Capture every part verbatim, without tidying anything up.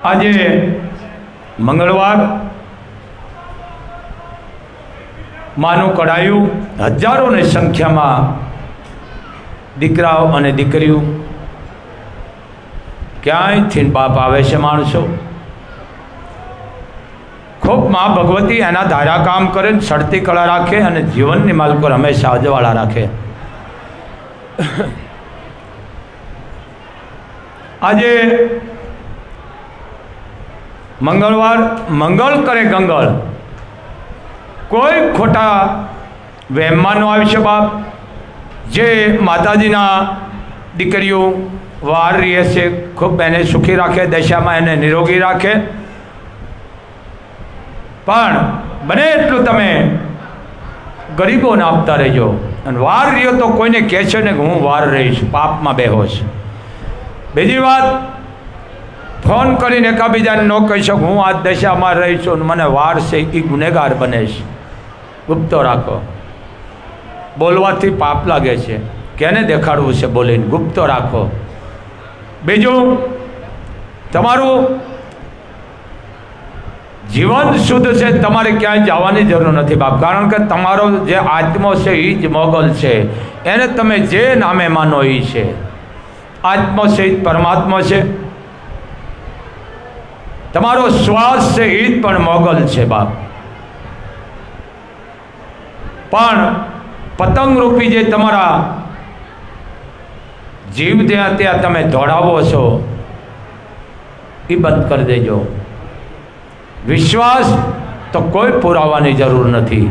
આજે મંગળવાર માનું કડાયું હજારોની સંખ્યામાં દીકરાઓ અને દીકરીઓ ક્યાંયથી બાપ આવે છે માણસો ખૂબ મા ભગવતી એના ધારા કામ કરે સડતી કળા રાખે અને જીવનની માલકો હંમેશા અજવાળા રાખે। આજે મંગળવાર મંગળ કરે ગંગળ કોઈ ખોટા વહેમમાં ન આવી છે બાપ। જે માતાજીના દીકરીઓ વાર રહે છે ખૂબ એને સુખી રાખે દશામાં એને નિરોગી રાખે પણ બને એટલું તમે ગરીબોને આપતા રહેજો। અને વાર રહ્યો તો કોઈને કહે છે ને કે હું વાર રહીશ પાપમાં બેહોશ। બીજી વાત ફોન કરીને એકાબીજાને ન કહી શકું હું આ દશામાં રહીશ અને મને વાર છે એ ગુનેગાર બનેશ। ગુપ્તો રાખો। બોલવાથી પાપ લાગે છે કેને દેખાડવું છે બોલીને ગુપ્તો રાખો। બીજું તમારું જીવન શુદ્ધ છે તમારે ક્યાંય જવાની જરૂર નથી બાપ કારણ કે તમારો જે આત્મો છે એ જ મોગલ છે એને તમે જે નામે માનો એ છે આત્મો છે એ પરમાત્મા છે તમારો શ્વાસ છે એ જ પણ મોગલ છે બાપ। પણ પતંગ રૂપી જે તમારા જીવ ત્યાં ત્યાં તમે દોડાવો છો એ બંધ કરી દેજો। વિશ્વાસ તો કોઈ પુરાવાની જરૂર નથી।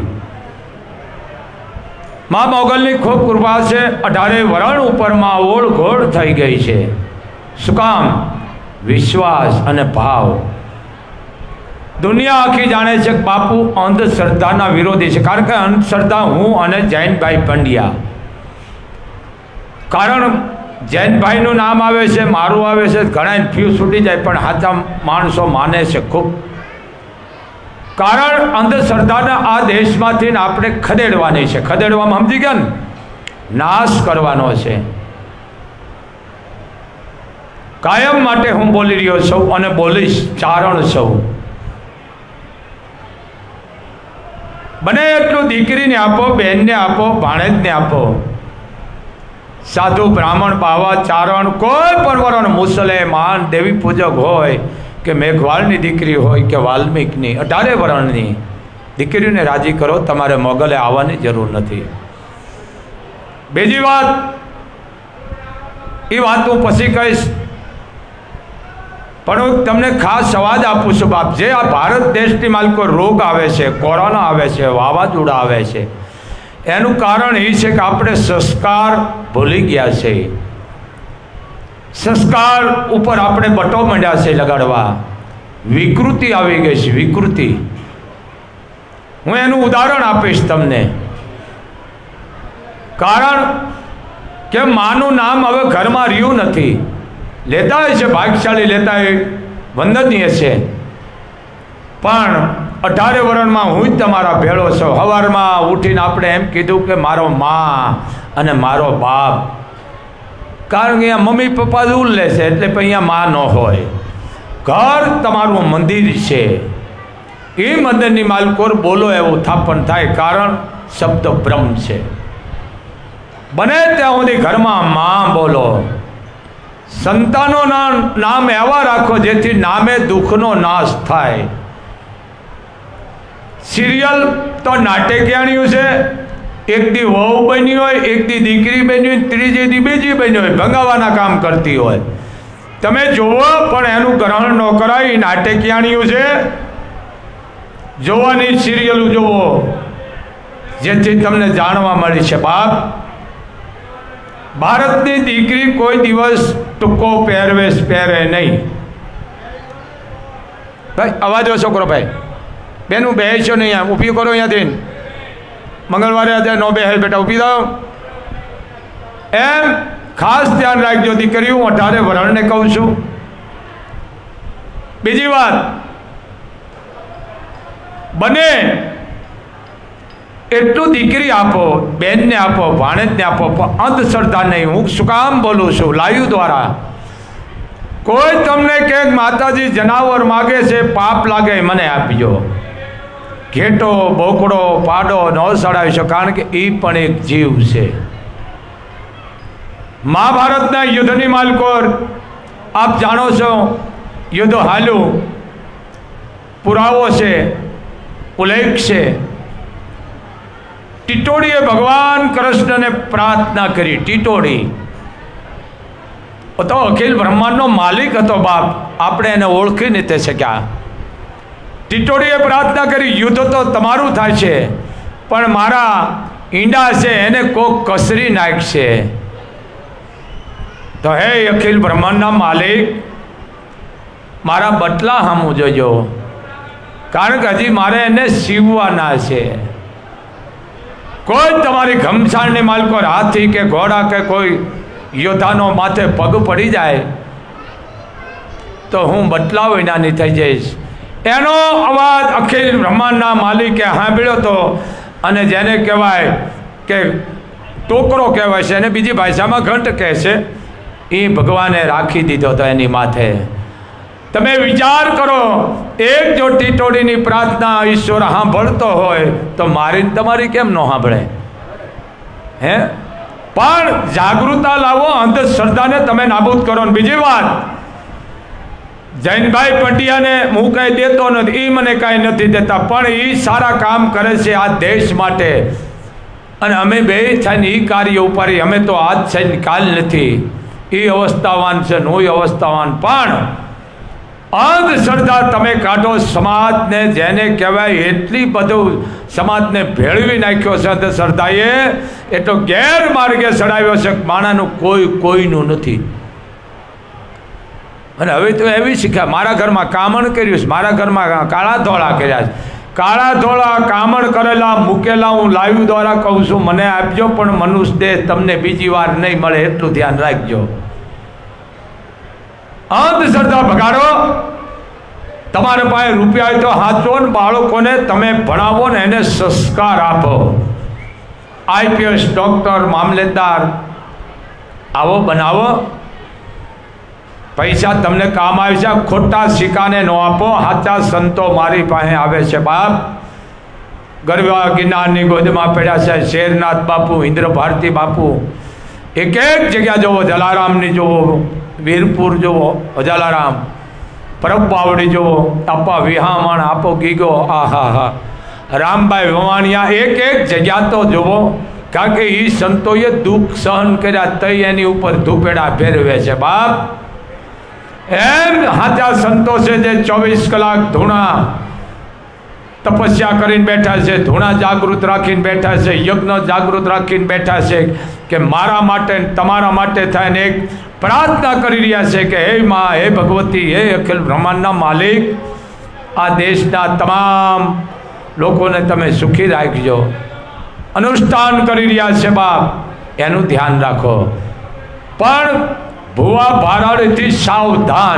મા મોગલની ખૂબ કૃપા છે। અઢારે વરણ ઉપરમાં ઓળ ઘોળ થઈ ગઈ છે। શું કામ? વિશ્વાસ અને ભાવ। દુનિયા આખી જાણે છે કે બાપુ અંધશ્રદ્ધાના વિરોધી છે કારણ કે અંધશ્રદ્ધા હું અને જૈનભાઈ પંડ્યા કારણ જૈનભાઈનું નામ આવે છે મારું આવે છે ઘણા ફ્યુ છૂટી જાય પણ સાચા માણસો માને છે ખૂબ કારણ અંધશ્રદ્ધાના આ દેશમાંથી આપણે ખદેડવાની છે। ખદેડવામાં સમજી ગયા ને નાશ કરવાનો છે। કાયમ માટે હું બોલી રહ્યો છું અને બોલીશ ચારણ છું। બને એટલું દીકરીને આપો બહેનને આપો ભાણેજને આપો સાધુ બ્રાહ્મણ બાવા ચારણ કોઈ પણ વરણ મુસલમાન દેવી પૂજક હોય કે મેઘવાળની દીકરી હોય કે વાલ્મીકની અઢારે વરણની દીકરીઓને રાજી કરો તમારે મોગલે આવવાની જરૂર નથી। બીજી વાત એ વાત હું પછી કહીશ પણ હું તમને ખાસ અવાજ આપું છું બાપ જે આ ભારત દેશની માલકો રોગ આવે છે કોરોના આવે છે વાવાઝોડા આવે છે એનું કારણ એ છે કે આપણે સંસ્કાર ભૂલી ગયા છે। સંસ્કાર ઉપર આપણે બટો માંડ્યા છે લગાડવા। વિકૃતિ આવી ગઈ છે વિકૃતિ। હું એનું ઉદાહરણ આપીશ તમને કારણ કે માનું નામ હવે ઘરમાં રહ્યું નથી। લેતા હોય છે ભાગ્યશાળી લેતા હોય વંદનીય છે પણ અઢારે વરણમાં હું જ તમારા ભેળો છું। સવારમાં ઉઠીને આપણે એમ કીધું કે મારો મા અને મારો બાપ કારણ કે અહીંયા મમ્મી પપ્પા દૂર લે છે એટલે પછી અહીંયા માં ન હોય। ઘર તમારું મંદિર છે એ મંદિરની માલકોર બોલો એવું થાપણ થાય કારણ શબ્દ બ્રહ્મ છે। બને ત્યાં સુધી ઘરમાં માં બોલો। સંતાનોના નામ એવા રાખો જેથી નામે દુઃખનો નાશ થાય। સિરિયલ તો નાટકીયાણીઓ છે એક દી વહુ બની હોય એક દી દીકરી બની હોય ત્રીજી દી બીજી બની હોય ભંગાવાના કામ કરતી હોય તમે જોવો પણ એનું ગ્રહણ ન કરાય। એ નાટકીયાણીઓ છે જોવાની સિરિયલો જોવો જેથી તમને જાણવા મળી છે બાપ ભારતની દીકરી કોઈ દિવસ ટૂંકો પહેરવેશ પહેરે નહીં। ભાઈ અવાજ ઓછો કરો ભાઈ બેનું બેસો નહીં ઊભી કરો અહીંયાથી મંગળવારે આજે નો બે બેટા ઊભી દો એમ ખાસ ધ્યાન રાખજો દીકરીઓ હું અઢારે વરણને કહું છું। બીજી વાત બને એટલું દીકરી આપો બેનને આપો ભાણેજને આપો અંધશ્રદ્ધા નહીં। હું શું કામ બોલું છું લાઈવ દ્વારા કોઈ તમને કે માતાજી જનાવર માગે છે, પાપ લાગે મને આપજો, ઘેટો બોકડો પાડો ન સડાવીશો, કારણ કે એ પણ એક જીવ છે. મહાભારતના યુદ્ધની માલકોર આપ જાણો છો, યુદ્ધ હાલ્યું, પુરાવો છે, ઉલ્લેખ છે. ટીટોડીએ ભગવાન કૃષ્ણને પ્રાર્થના કરી. ટીટોડી તો અખિલ બ્રહ્માંડનો માલિક હતો બાપ, આપણે એને ઓળખી નથી શક્યા. ટીટોડીએ પ્રાર્થના કરી, યુદ્ધ તો તમારું થાય છે, પણ મારા ઈંડા છે એને કોક કસરી નાખશે. તો હે અખિલ બ્રહ્માંડના માલિક, મારા બટલા સામું જોજો, કારણ કે હજી મારે એને સીવવાના છે. કોઈ તમારી ઘમસાણની માલકો હાથી કે ઘોડા કે કોઈ યોદ્ધાનો માથે પગ પડી જાય તો હું બટલા વિનાની થઈ જઈશ. એનો અવાજ અખિલ બ્રહ્માંડના માલિકે સાંભળ્યો હતો, અને જેને કહેવાય કે ટોકરો કહેવાય છે, એને બીજી ભાષામાં ઘંટ કહે છે, એ ભગવાને રાખી દીધો હતો એની માથે. તમે વિચાર કરો, એક જો ટીટોડીની પ્રાર્થના ઈશ્વર સાંભળતો હોય તો મારી તમારી કેમ ન સાંભળે? હે, પણ જાગૃતતા લાવો, અંધશ્રદ્ધાને તમે નાબૂદ કરો. બીજી વાત, જૈનભાઈ પંડ્યાને હું કઈ દેતો નથી, એ મને કાંઈ નથી દેતા, પણ એ સારા કામ કરે છે આ દેશ માટે, અને અમે બે થઈને એ કાર્ય ઉપાડી. અમે તો આજ થઈને કાલ નથી, એ અવસ્થાવાન છે, હું અવસ્થાવાન. પણ અંધશ્રદ્ધા તમે કાઢો, સમાજને જેને કહેવાય એટલી બધું સમાજને ભેળવી નાખ્યો છે અંધશ્રદ્ધાએ, એટલો ગેરમાર્ગે ચડાવ્યો છે, માણાનું કોઈ કોઈનું નથી. અને હવે તો એવી શીખ્યા, મારા ઘરમાં કામણ કર્યું છે, મારા ઘરમાં કાળા ધોળા કર્યા છે, કાળા ધોળા કામણ કરેલા મૂકેલા હું લાઈવ દ્વારા કહું છું, મને આપજો, પણ મનુષ્ય દેહ તમને બીજી વાર નહીં મળે, એટલું ધ્યાન રાખજો. અંધશ્રદ્ધા ભગાડો. તમારા પાસે રૂપિયા હોય તો હાચો, ને બાળકોને તમે ભણાવો ને એને સંસ્કાર આપો. આઈપીએસ ડોક્ટર મામલેદાર આવો બનાવો. પૈસા તમને કામ આવે છે, ખોટા સિક્કાને ન આપો. સાચા સંતો મારી પાસે આવે છે બાપ, ગરવા ગિરનારની ગોદમાં પડ્યા છે, શેરનાથ બાપુ, ઇન્દ્ર ભારતી બાપુ, એક એક જગ્યા જોવો, જલારામની જોવો, વીરપુર જોવો જલારામ, પરબ બાવડી જોવો, આપા વિહામણ, આપો ગીગો, આ હા હા, રામભાઈ વવાણિયા, એક એક જગ્યા તો જોવો, કારણ કે એ સંતોએ દુઃખ સહન કર્યા, તઈ એની ઉપર ધૂપેડા ફેરવે છે બાપ. એમ સાચા સંતો છે જે ચોવીસ કલાક ધૂણા તપસ્યા કરીને બેઠા છે, ધૂણા જાગૃત રાખીને બેઠા છે, યજ્ઞ જાગૃત રાખીને બેઠા છે, કે મારા માટે તમારા માટે થાય ને એક પ્રાર્થના કરી રહ્યા છે કે હે મા, હે ભગવતી, હે અખિલ બ્રહ્માંડના માલિક, આ દેશના તમામ લોકોને તમે સુખી રાખજો. અનુષ્ઠાન કરી રહ્યા છે બાપ, એનું ધ્યાન રાખો. પણ ભુવા ભારાડીથી સાવધાન.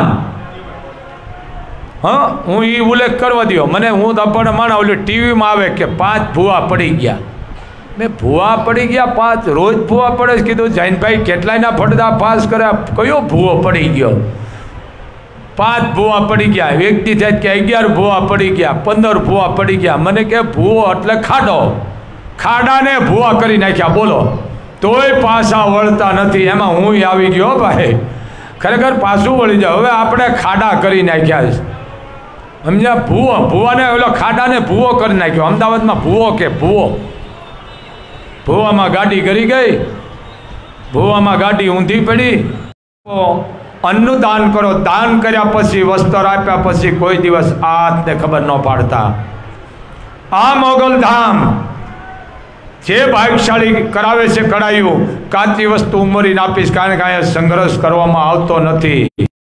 હા, હું એ ઉલ્લેખ કરવા દો મને, હું તો પણ માણા ઓલી ટીવીમાં આવે કે પાંચ ભુવા પડી ગયા. મેં ભુવા પડી ગયા પાંચ? રોજ ભુવા પડે છે. કીધું જૈનભાઈ કેટલાયના ફટદા પાસ કર્યા, કયો ભુવો પડી ગયો? પાંચ ભુવા પડી ગયા. વ્યક્તિ થાય કે અગિયાર ભુવા પડી ગયા, પંદર ભુવા પડી ગયા. મને કે ભુવો એટલે ખાડો, ખાડાને ભુવા કરી નાખ્યા. બોલો, તોય પાછા વળતા નથી. એમાં હું આવી ગયો ભાઈ, ખરેખર પાછું વળી જાવ. હવે આપણે ખાડા કરી નાખ્યા છે, સમજ્યા? ભૂવો, ભૂવાને ઓલો ખાડાને ભૂવો કરી નાખ્યો. અમદાવાદમાં ભૂવો કે ભૂવો, ભૂવામાં ગાડી ગરી ગઈ, ભૂવામાં ગાડી ઊંધી પડી. અન્નનું દાન કરો. દાન કર્યા પછી, વસ્ત્ર આપ્યા પછી કોઈ દિવસ હાથને ખબર ન પાડતા. આ મોગલ ધામ જે ભાગશાળી કરાવે છે કરાયું, કાચી વસ્તુ ઉમરીને આપીશ, કારણ કે અહીંયા સંઘર્ષ કરવામાં આવતો નથી.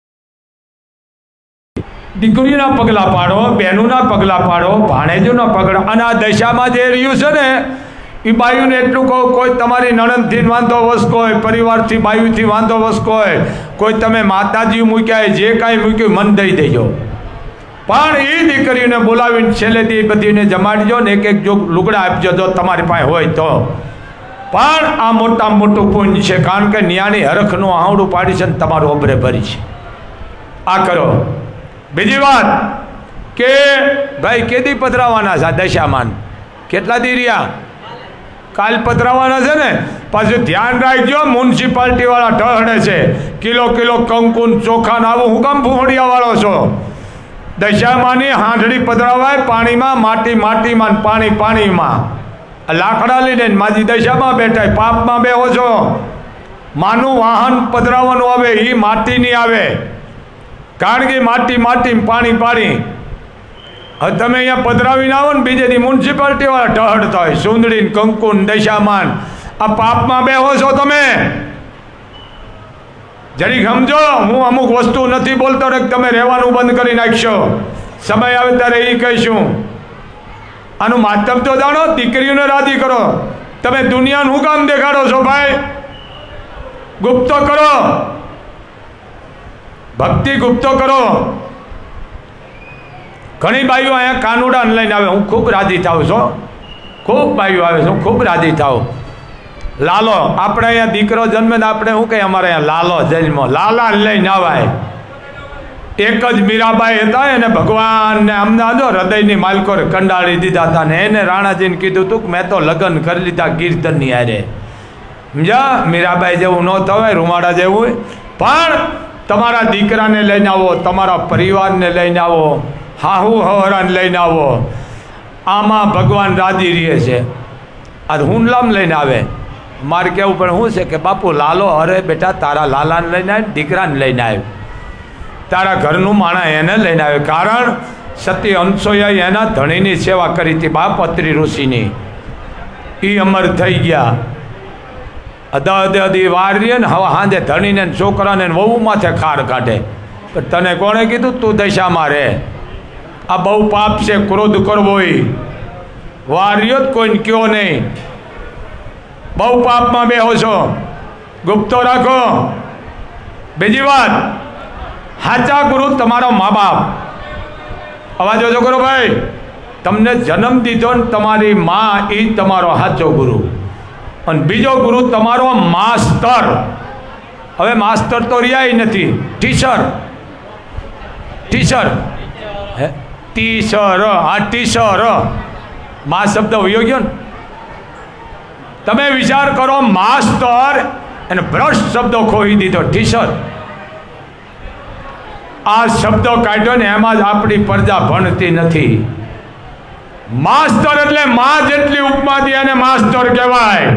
દીકરીના પગલા પાડો, બહેનોના પગલા પાડો, ભાણેજોના પગલા. અને આ દશામાં જે રહ્યું છે ને, એ બાયુને એટલું કહું, કોઈ તમારી નણંદથી વાંધો વસકો હોય, પરિવારથી બાયુથી વાંધો વસકો હોય, કોઈ તમે માતાજી મૂક્યા, જે કાંઈ મૂક્યું મન દઈ દેજો. પણ એ દીકરીને બોલાવીને છેલ્લેથી બધીને જમાડજો ને એક એક જો લુગડા આપજો, જો તમારી પાસે હોય તો. પણ આ મોટામાં મોટું પુણ્ય છે, કારણ કે ન્યાની હરખનું આવડું પાડી છે ને તમારું અબરે ભરી છે. આ કરો. બીજી વાત કે ભાઈ કેદી પધરાવાના છે દશામાન? કેટલા દી રહ્યા? કાલ પધરાવાના છે ને. પાછું ધ્યાન રાખજો, મ્યુનિસિપાલિટી વાળા ઢહડે છે કિલો કિલો કંકુન ચોખા ને આવું હું કામ ભૂંડિયા વાળો છો? દશામાની હાંડડી પધરાવાય પાણીમાં, માટી માટીમાં, પાણી પાણીમાં. લાકડા લઈને માજી દશામાં બેઠા, પાપમાં બેહો છો. માનું વાહન પધરાવાનું આવે એ માટી નહીં આવે, કારણ કે માટી માટી પાણી પાણી. હવે તમે અહીંયા પધરાવીને આવો ને બીજે દી મ્યુનિસિપાલિટી વાળા ઢહડતા હોય સુંદડી કંકુન દશામાન. આ પાપમાં બેહો છો તમે. જરીક સમજો, હું અમુક વસ્તુ નથી બોલતો ને તમે રહેવાનું બંધ કરી નાખશો. સમય આવે ત્યારે એ કહીશું. આનું માધ્યમ તો જાણો, દીકરીઓને રાજી કરો. તમે દુનિયાનું શું કામ દેખાડો છો ભાઈ? ગુપ્તો કરો, ભક્તિ ગુપ્તો કરો. ઘણી બાઈઓ અહીંયા કાનુડાને લઈને આવે, હું ખૂબ રાજી થાઉં છું. ખૂબ બાઈઓ આવે છે, હું ખૂબ રાજી થાઉં. લાલો, આપણે અહીંયા દીકરો જન્મે ને આપણે શું કહીએ, અમારે અહીંયા લાલો જન્મ, લાલા લઈને આવાય. એક જ મીરાબાઈ હતા, એને ભગવાનને અમદાવાદ હૃદયની માલકો કંડાળી દીધા હતા ને એને રાણાજીને કીધું હતું કે મેં તો લગ્ન કરી લીધા કીર્તનની હારે. સમજા? મીરાબાઈ જેવું ન થવાય, રૂમાડા જેવું. પણ તમારા દીકરાને લઈને આવો, તમારા પરિવારને લઈને આવો, હાહુ હવરાને લઈને આવો. આમાં ભગવાન રાજી રહે છે. આ હુંડલામ લઈને આવે. મારે કહેવું પણ શું છે કે બાપુ લાલો, અરે બેટા તારા લાલાને લઈને આવે, દીકરાને લઈને આવે, તારા ઘરનું માણા એને લઈને આવે. કારણ સતી અંશોએ એના ધણીની સેવા કરી હતી, બાપ અત્રિ ઋષિની. એ અમર થઈ ગયા. અદા અદી વાર રહીએ ને, હવે સાંજે ધણીને છોકરાને વહુ માથે ખાર કાઢે. પણ તને કોણે કીધું તું દશામાં રહે? આ બહુ પાપ છે, ક્રોધ કરવો. એ વાર રહ્યો જ કોઈને કયો નહીં. બહુ પાપમાં બેહો છો, ગુપ્તો રાખો. બીજી વાત, સાચા ગુરુ તમારો મા બાપ. અવાજ ઓછો કરો ભાઈ. તમને જન્મ દીધો ને તમારી મા, એ તમારો સાચો ગુરુ. અને બીજો ગુરુ તમારો માસ્તર. હવે માસ્તર તો રહ્યા નથી, ટીચર. ટીચર હે ટીચર હા ટીચર. મા શબ્દ વયો ગયો ને. તમે વિચાર કરો, માસ્તર અને ભ્રષ્ટ શબ્દો ખોઈ દીધો, ટીચર. આ શબ્દો કાઢ્યો ને એમાં જ આપણી પ્રજા ભણતી નથી. માસ્તર એટલે માં જેટલી ઉપમા દે અને માસ્તર કહેવાય.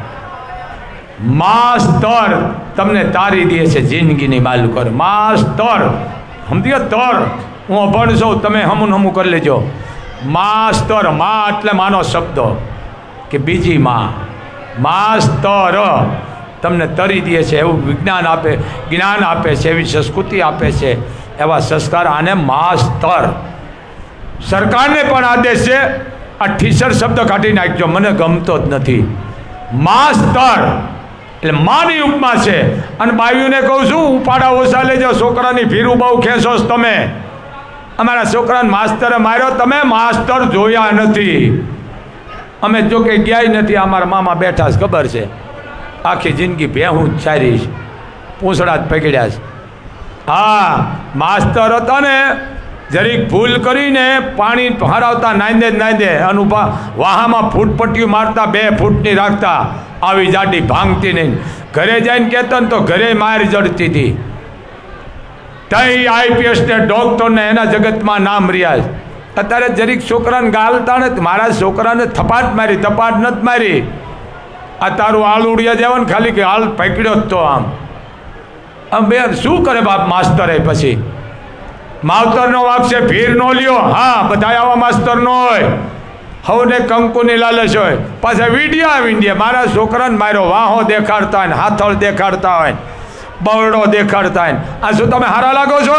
માસ્તર તમને તારી દે છે જિંદગીની માલુકર. માસ્તર સમજી ગયા? તર હું અભણ છું, તમે હમું હમું કરી લેજો. માસ્તર, માં એટલે માનો શબ્દ કે બીજી માં. માસ્તર તમને તરી દે છે, એવું વિજ્ઞાન આપે, જ્ઞાન આપે છે, એવી સંસ્કૃતિ આપે છે, એવા સંસ્કાર. આને માસ્તર. સરકારને પણ આદેશ છે આ ટીચર શબ્દ કાઢી નાખજો, મને ગમતો જ નથી. માસ્તર એટલે માની ઉપમા છે. અને બાયુને કહું છું, ઉપાડા ઓછા લેજો, છોકરાની ભીરું બહુ ખેંચો છો તમે. અમારા છોકરાને માસ્તરે માર્યો, તમે માસ્તર જોયા નથી. અમે જો કે ગયા નથી. અમારા મામા બેઠા છે, ખબર છે, આખી જિંદગી ભેહું જ ચારીશ, પૂંછડા જ પકડ્યા છે. હા, માસ્તર હતા ને, જરીક ભૂલ કરીને પાણી હરાવતા નાંદે જ નાંદે, અનુભા વાહામાં ફૂટપટ્ટીઓ મારતા, બે ફૂટની રાખતા, આવી જાડી ભાંગતી નહીં. ઘરે જઈને કહેતો ને તો ઘરે માર જડતી હતી. તઈ આઈપીએસ ને ડોક્ટર ને એના જગતમાં નામ રહ્યા. અત્યારે જરીક છોકરાને ગાલતા ને, મારા છોકરાને થપાટ મારી, થપાટ નથી મારી. આ તારું આલુડિયા જેવા ને ખાલી કે હાલ પકડ્યો જ તો આમ આમ બે શું કરે બાપ માસ્તરે. પછી માવતરનો વાપ છે, ભીર નો લ્યો. હા, બધા આવા માસ્તર નો હોય. હવને કંકુની લાલચ હોય. પાછા વિડીયો આવી દે, મારા છોકરાને માર્યો, વાહો દેખાડતા હોય ને, હાથળ દેખાડતા હોય, બરડો દેખાડતા હોય. આ શું તમે હારા લાગો છો?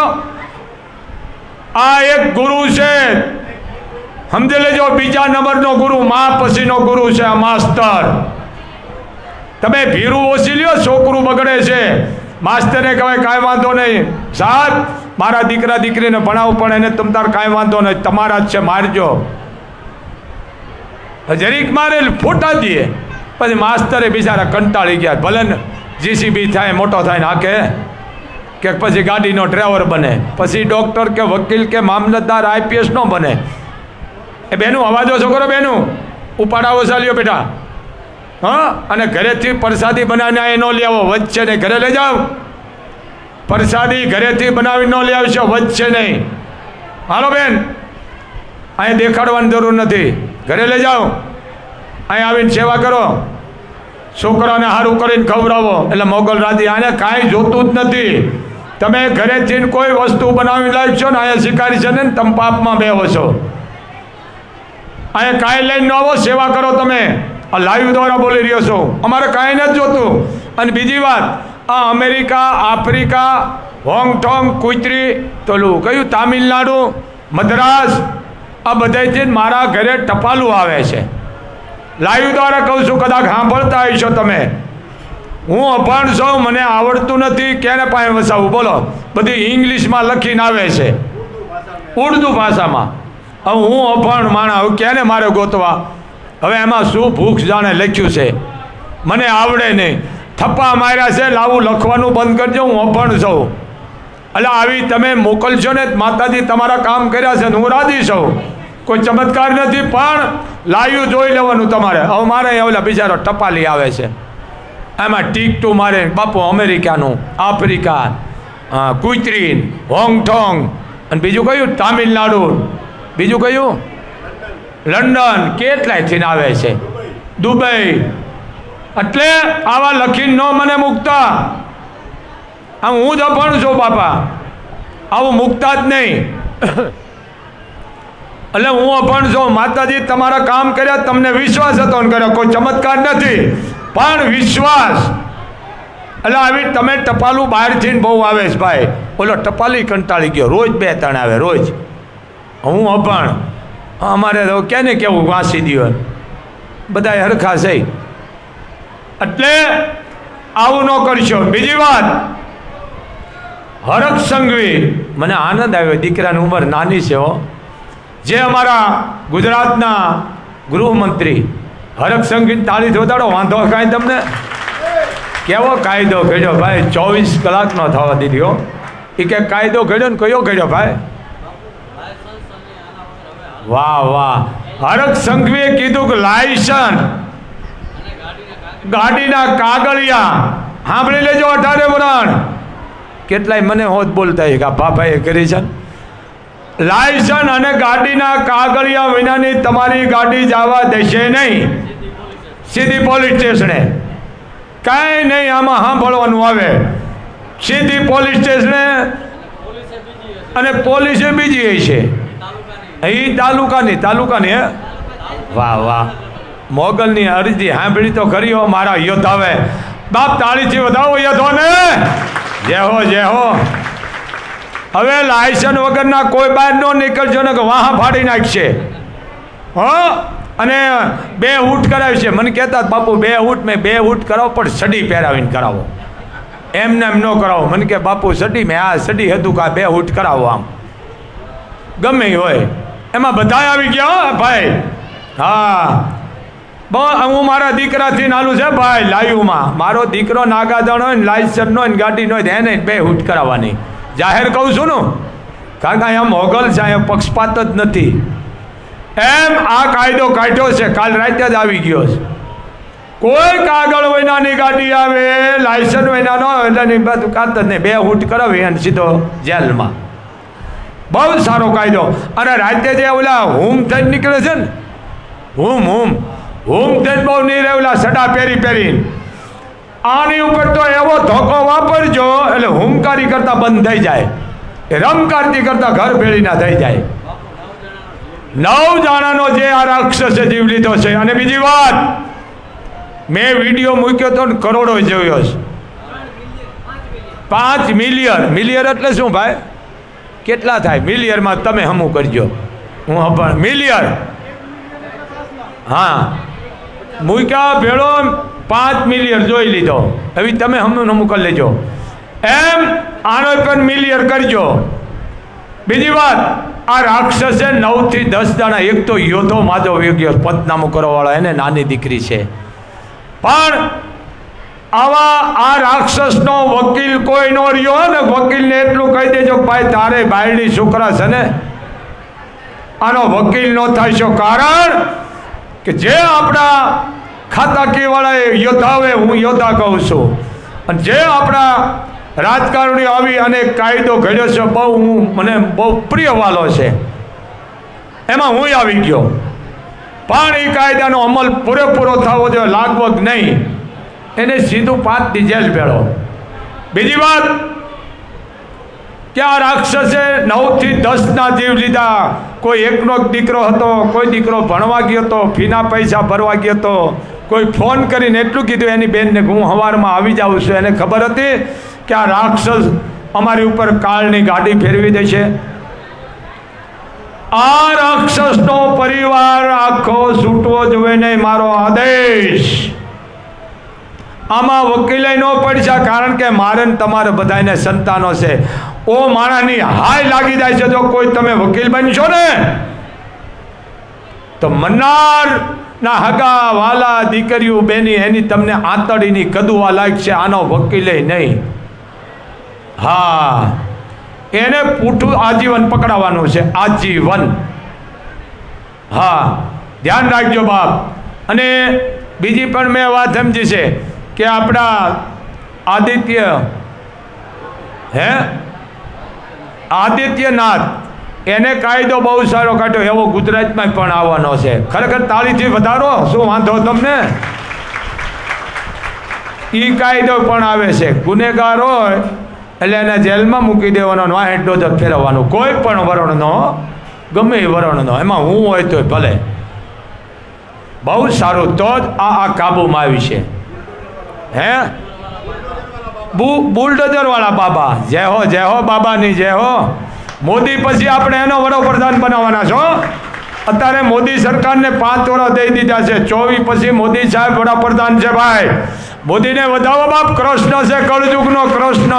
આ એક ગુરુ છે, સમજી લેજો. બીજા નંબરનો ગુરુ, મા પછીનો ગુરુ છે આ માસ્તર. તમે ભીરું ઓછી લ્યો, છોકરું બગડે છે. માસ્તરને કહેવાય કાંઈ વાંધો નહીં સાહેબ, મારા દીકરા દીકરીને ભણાવવું પણ એને તમ તાર કાંઈ વાંધો નહીં, તમારા જ છે, મારજો. જરીક મારે ફોટા દઈએ, પછી માસ્તરે બિચારા કંટાળી ગયા. ભલે ને જીસીબી થાય, મોટો થાય ને હાકે, કે પછી ગાડીનો ડ્રાઈવર બને, પછી ડૉક્ટર કે વકીલ કે મામલતદાર આઈપીએસ નો બને. એ બેનું અવાજો છોકરો બેનું ઉપાડાવો ચાલ્યો બેટા. હા, અને ઘરેથી પ્રસાદી બનાવીને એ ન લઈ આવો, વચ્ચે નહીં. ઘરે લઈ જાઓ, પ્રસાદી ઘરેથી બનાવી ન લઈ આવશો, વચ્ચે નહીં. હાલો બેન, અહીં દેખાડવાની જરૂર નથી, ઘરે લઈ જાઓ, અહીં આવીને સેવા કરો, છોકરાને સારું કરીને ખવડાવો. એટલે મોગલ રાજી આને કાંઈ જોતું જ નથી. તમે ઘરેથી કોઈ વસ્તુ બનાવી લાવશો ને અહીંયા શીખાડી છે ને તમે પાપમાં બેહો છો. અહીંયા કાંઈ લઈને ન આવો, સેવા કરો. તમે આ લાઈવ દ્વારા બોલી રહ્યો છો, અમારે કાંઈ નથી જોતું. અને બીજી વાત, આ અમેરિકા, આફ્રિકા, હોંગકોંગ, કુતરી, તોલું કયું તામિલનાડુ, મદ્રાસ, આ બધાથી મારા ઘરે ટપાલું આવે છે. લાઈવ દ્વારા કહું છું, કદાચ સાંભળતા હશો તમે. હું અભણ છું, મને આવડતું નથી, ક્યારે પાસે વસાવું બોલો. બધી ઇંગ્લિશમાં લખીને આવે છે, ઉર્દુ ભાષામાં. હવે હું અભણ માણા, હવે ક્યારે મારે ગોતવા? હવે એમાં શું ભૂખ જાણે લખ્યું છે, મને આવડે નહીં. થપ્પા માર્યા છે, લાવું લખવાનું બંધ કરજો, હું અભણ છું. એટલે આવી તમે મોકલશો ને, માતાજી તમારા કામ કર્યા છે, હું રાજી છું. કોઈ ચમત્કાર નથી, પણ લાઈવ જોઈ લેવાનું તમારે. હવે મારે ઓલા બિચારો ટપાલી આવે છે, એમાં ટીક ટુ મારે બાપુ અમેરિકાનું, આફ્રિકા, કુતરીન, હોંગકોંગ, અને બીજું કયું તામિલનાડુ, બીજું કયું લંડન, કેટલાયથી આવે છે, દુબઈ. એટલે આવા લખીને ન મને મૂકતા. આમ હું જ અભણ છું બાપા, આવું મૂકતા જ નહીં. એટલે હું અભણ છું. માતાજી તમારા કામ કર્યા, તમને વિશ્વાસ હતો ને કર્યો, કોઈ ચમત્કાર નથી, પણ વિશ્વાસ. એટલે આવી તમે ટપાલું બહારથી બહુ આવે છે ભાઈ. ઓલો ટપાલી કંટાળી ગયો, રોજ બે ત્રણ આવે રોજ. હું અભણ, અમારે તો ક્યાં ને કેવું વાંચી દો, બધા હરખા છે. એટલે આવું ન કરશો. બીજી વાત, હરખ સંઘવી, મને આનંદ આવ્યો, દીકરાની ઉંમર નાની છે હો. જે અમારા ગુજરાતના ગૃહમંત્રી હરખ સંઘવી, તાળી વધારો, વાંધો કાંઈ તમને? કેવો કાયદો ઘડ્યો ભાઈ, ચોવીસ કલાકનો થવા દીધો. એ કે કાયદો ઘડ્યો ને કયો ઘડ્યો ભાઈ? વાહ વાહ. હરખ સંઘવીએ કીધું કે લાયસન્સ, ગાડીના કાગળિયા, સાંભળી લેજો, અઢારે વરણ. કેટલાય મને હોત બોલતા કે બાપાએ કરી છે. લાયસન્સ અને ગાડીના કાગળિયા વિનાની તમારી ગાડી જવા દેશે નહીં, સીધી પોલીસ સ્ટેશને. કાંઈ નહીં આમાં સાંભળવાનું આવે, સીધી પોલીસ સ્ટેશને. અને પોલીસે બીજી છે, એ તાલુકાની તાલુકાની હે. વાહ વાહ. મોગલની અરજી સાંભળી તો ખરી હો મારા યોદ્ધાવે. બાપ તાળીથી વધાવો યોદ્ધોને. જય હો જય હો. હવે લાયસન્સ વગરના કોઈ બહાર ન નીકળજો ને કે વાહ ફાડી નાખશે. હો, અને બે ઊંટ કરાવશે. મને કહેતા બાપુ બે ઊંટ, મેં બે ઊંટ કરાવો પણ સડી પહેરાવીને કરાવો, એમને એમ ન કરાવો. મને કે બાપુ સડી, મેં આ સડી હતું કા બે ઊંટ કરાવો. આમ ગમે હોય, એમાં બધા આવી ગયા ભાઈ. હા, હું મારા દીકરાથી નાલું છે ભાઈ. લાઈવમાં મારો દીકરો નાગાદણ હોય ને, લાયસન્સ નો ને ગાડી નો, એને બે ઊંટ કરાવવાની. જાહેર કહું છું ને, કારણ કે અહીંયા મોગલ છે, અહીંયા પક્ષપાત જ નથી. એમ આ કાયદો કાઢ્યો છે, કાલ રાતે જ આવી ગયો છે. કોઈ કાગળ વિનાની ગાડી આવે, લાયસન્સ વિના ન હોય એટલે બધું કાત જ નહીં, બે ઊંટ કરાવી અને સીધો જેલમાં. બહુ સારો કાયદો. અને રાતે જે ઓલા હુમ થઈને નીકળે છે ને, હુમ હુમ હુમ થઈને બહુ નહીં રહેલા, સડા પહેરી પહેરી. આની ઉપર તો એવો ધોકો વાપરજો એટલે હુમકારી કરતા બંધ થઈ જાય, રમકારતી કરતા ઘર ભેળી ના થઈ જાય. નવ જણાનો જે આ રાક્ષસે જીવ લીધો છે. અને બીજી વાત, મેં વિડીયો મૂક્યો તો ને કરોડો જોયો છે. પાંચ મિલિયન. મિલિયન એટલે શું ભાઈ? કેટલા થાય મિલિયનમાં? તમે હમું કરજો. હું પણ મિલિયન, હા, મૂક્યા ભેળો પાંચ મિલિયન જોઈ લીધો. હવે તમે હમું હમું કરી લેજો. એમ આનો પણ મિલિયન કરજો. બીજી વાત, આ રાક્ષસે નવ થી દસ દાણા, એક તો યોધો માધવ યોગ્ય પદનામું કરવા વાળા, એને નાની દીકરી છે, પણ આવા આ રાક્ષસનો વકીલ કોઈ નો રહ્યો ને વકીલને એટલું કહી દેજો ભાઈ તારે બાયડી છોકરા છે ને આનો વકીલ નો થાય છો, કારણ કે જે આપણા ખાતાકીય વાળા યોદ્ધાઓએ, હું યોદ્ધા કહું છું, અને જે આપણા રાજકારણીઓ આવી અને કાયદો ઘડ્યો છે, બહુ હું મને બહુ પ્રિય વાલો છે, એમાં હું આવી ગયો, પણ એ કાયદાનો અમલ પૂરેપૂરો થવો જોઈએ, લાગવો જ નહીં, એને સીધું પાંચ દી જેલ ભેળો. બીજી વાત કે આ રાક્ષસે નવ થી દસ ના જીવ લીધા. કોઈ એકનો દીકરો હતો, કોઈ દીકરો ભણવા ગયો હતો, ફીના પૈસા ભરવા ગયો હતો, કોઈ ફોન કરીને એટલું કીધું એની બેનને હું સવારમાં આવી જાઉં છું. એને ખબર હતી કે આ રાક્ષસ અમારી ઉપર કાળની ગાડી ફેરવી દેશે. આ રાક્ષસનો પરિવાર આખો છૂટવો જોઈએ નહીં, મારો આદેશ. આમાં વકીલે ન પડશે, કારણ કે મારે તમારે બધાને સંતાનો છે. ઓ માણાની હાય લાગી જાય છે જો કોઈ તમે વકીલ બનશો ને તો મન્નાર ના હગા વાલા દીકરીઓ બેની એની તમને આંતડીની કદુવા લાગશે, આનો વકીલે નહીં. હા, એને પૂઠું આજીવન પકડાવવાનું છે, આજીવન. હા, ધ્યાન રાખજો બાપ. અને બીજી પણ મેં વાત સમજી છે કે આપણા આદિત્ય હે આદિત્યનાથ એને કાયદો બહુ સારો કાઢ્યો, એવો ગુજરાતમાં પણ આવવાનો છે. ખરેખર તાળીથી વધારો, શું વાંધો તમને? એ કાયદો પણ આવે છે. ગુનેગાર હોય એટલે એને જેલમાં મૂકી દેવાનો, વાહે ડોઝર ફેરવવાનું, કોઈ પણ વરણનો, ગમે એ વરણનો, એમાં હું હોય તો ભલે. બહુ સારું, તો જ આ આ કાબુમાં આવી છે. હે બુલડોઝર વાળા બાબા, જય હો, જય હો બાબાની જય હો. મોદી પછી આપણે એનો વડાપ્રધાન બનાવવાના છો. અત્યારે મોદી સરકારને પાંચ વર્ષ દઈ દીધા છે, ચોવીસ પછી મોદી સાહેબ વડાપ્રધાન છે. ભાઈ મોદીને વધાવો બાપ, કૃષ્ણ છે, કળયુગનો કૃષ્ણ.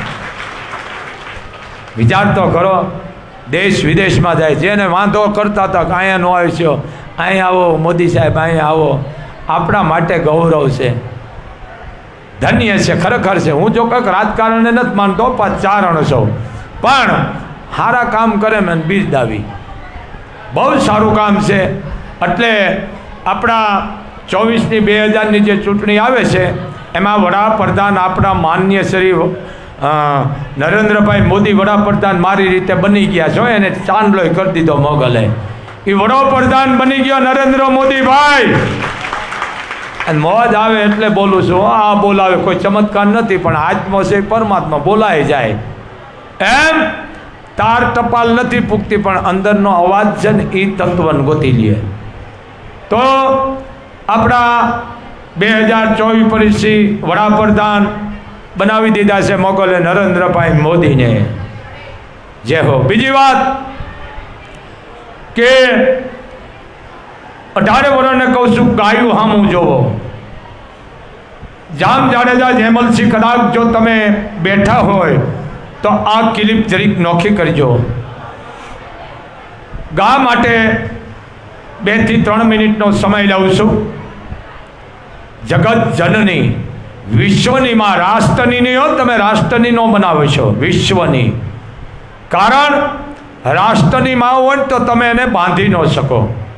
વિચાર તો કરો, દેશ વિદેશમાં જાય, જેને વાંધો કરતા હતા કે અહીંયા નો આવ્યો, અહીંયા આવો મોદી સાહેબ, અહીંયા આવો. આપણા માટે ગૌરવ છે, ધન્ય છે, ખરેખર છે. હું જો કંઈક રાજકારણને નથી માનતો, ચારણ છું, પણ સારા કામ કરે મેં બીજ દાવી, બહુ સારું કામ છે. એટલે આપણા ચોવીસની બે હજારની જે ચૂંટણી આવે છે એમાં વડાપ્રધાન આપણા માન્ય શ્રી નરેન્દ્રભાઈ મોદી વડાપ્રધાન મારી રીતે બની ગયા છો. એને ચાંદલોય કરી દીધો મોગલે, એ વડાપ્રધાન બની ગયો નરેન્દ્ર મોદી ભાઈ. અને મોજ આવે એટલે બોલું છું. આ બોલાવે કોઈ ચમત્કાર નથી, પણ આત્મા છે પરમાત્મા બોલાય જાય એમ. તાર ટપાલ નથી પૂગતી, પણ અંદરનો અવાજ છે ને એ તત્વને ગોતી લે. તો આપણા બે હજાર ચોવીસ પછી વડાપ્રધાન બનાવી દીધા છે મોગલે નરેન્દ્રભાઈ મોદીને, જય હો. બીજી વાત કે અઢારે વર્ષને કહું છું, ગાયું હામું જોવો. જામ જાડેજા, જેમલસિંહ, કદાચ જો તમે બેઠા હોય તો આ ક્લિપ જરીક નોખી કરજો. ગા માટે બે થી ત્રણ મિનિટનો સમય લઉં છું. જગત જનની, વિશ્વની માં, રાષ્ટ્રની નહીં હો, તમે રાષ્ટ્રની નો બનાવો છો, વિશ્વની. કારણ રાષ્ટ્રની માં હોય તો તમે એને બાંધી ન શકો.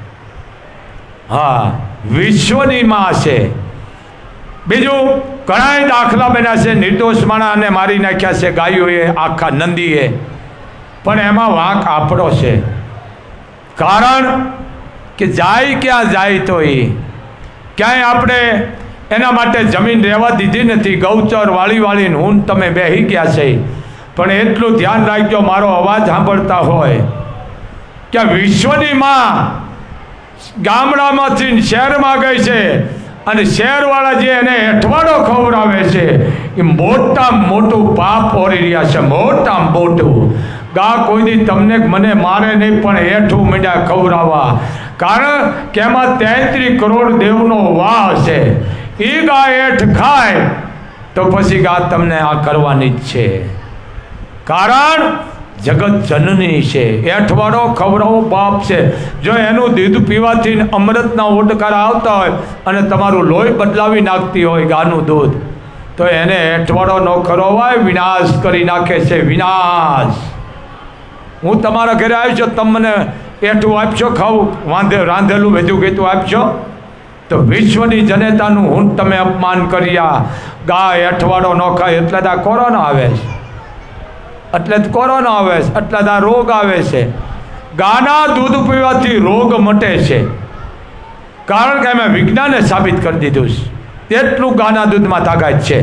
હા, વિશ્વની માં છે. બીજું ઘણા દાખલા બન્યા છે, નિર્દોષ માણસને મારી નાખ્યા છે ગાયોએ, આખા નંદીએ, પણ એમાં વાંક આપણો છે. કારણ કે જાય ક્યાં જાય તો એ ક્યાંય આપણે એના માટે જમીન રહેવા દીધી નથી. ગૌચર વાળી વાળીને હું તમે બેહી ગયા છે. પણ એટલું ધ્યાન રાખજો, મારો અવાજ સાંભળતા હોય, કે વિશ્વની માં ગામડામાંથી શહેરમાં ગઈ છે, અને શહેરવાળા જે એને હેઠવાડો ખવડાવે છે એ મોટા મોટું પાપ ઓરી રહ્યા છે, મોટા મોટું. ગા કોઈ દી તમને મને મારે નહીં, પણ હેઠું મીંડા ખવડાવવા. કારણ કે એમાં તેત્રીસ કરોડ દેવનો વાસ છે. એ ગા હેઠ ખાય તો પછી ગા તમને આ કરવાની જ છે. કારણ જગત જનની છે, એઠવાડો ખવડાવો બાપ છે. જો એનું દૂધ પીવાથી અમૃતના ઓડકારા આવતા હોય અને તમારું લોહી બદલાવી નાખતી હોય ગાનું દૂધ, તો એને હેઠવાડો ન કરો હોય, વિનાશ કરી નાખે છે, વિનાશ. હું તમારા ઘરે આવી છું, તમને એઠું આપશો, ખાવું વાંધે રાંધેલું વેધું ગીતું આપશો, તો વિશ્વની જનતાનું હું તમે અપમાન કર્યા. ગાય અઠવાડો ન ખાય એટલે જ આ કોરોના આવે છે, એટલે જ કોરોના આવે છે, એટલે જ આ રોગ આવે છે. ગાના દૂધ પીવાથી રોગ મટે છે, કારણ કે અમે વિજ્ઞાને સાબિત કરી દીધું છે એટલું ગાના દૂધમાં તાકાત છે.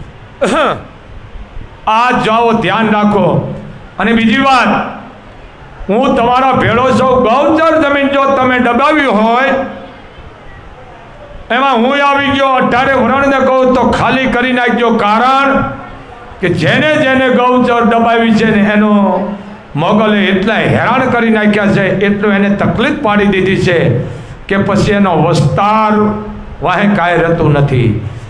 આ જાઓ, ધ્યાન રાખો. અને બીજી વાત, હું તમારા ભેળો છું. ગૌચર જમીન જો તમે દબાવી હોય, એમાં હું આવી ગયો અઢારે વરણને કહું તો ખાલી કરી નાખજો. કારણ કે જેને જેને ગૌચર દબાવી છે ને એનો મોગલે એટલા હેરાન કરી નાખ્યા છે, એટલું એને તકલીફ પાડી દીધી છે કે પછી એનો વિસ્તાર વાહે કાંઈ રહેતું નથી.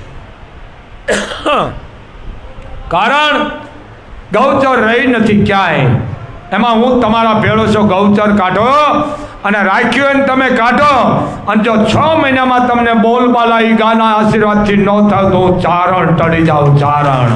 કારણ ગૌચર રહી નથી ક્યાંય. એમાં હું તમારા ભેળો છો. ગૌચર કાઢો અને રાખ્યું એને તમે કાઢો. અને જો છ મહિનામાં તમને બોલબાલા ઈ ગાના આશીર્વાદથી ન થાય તો હું ચારણ ટળી જાઉં. ચારણ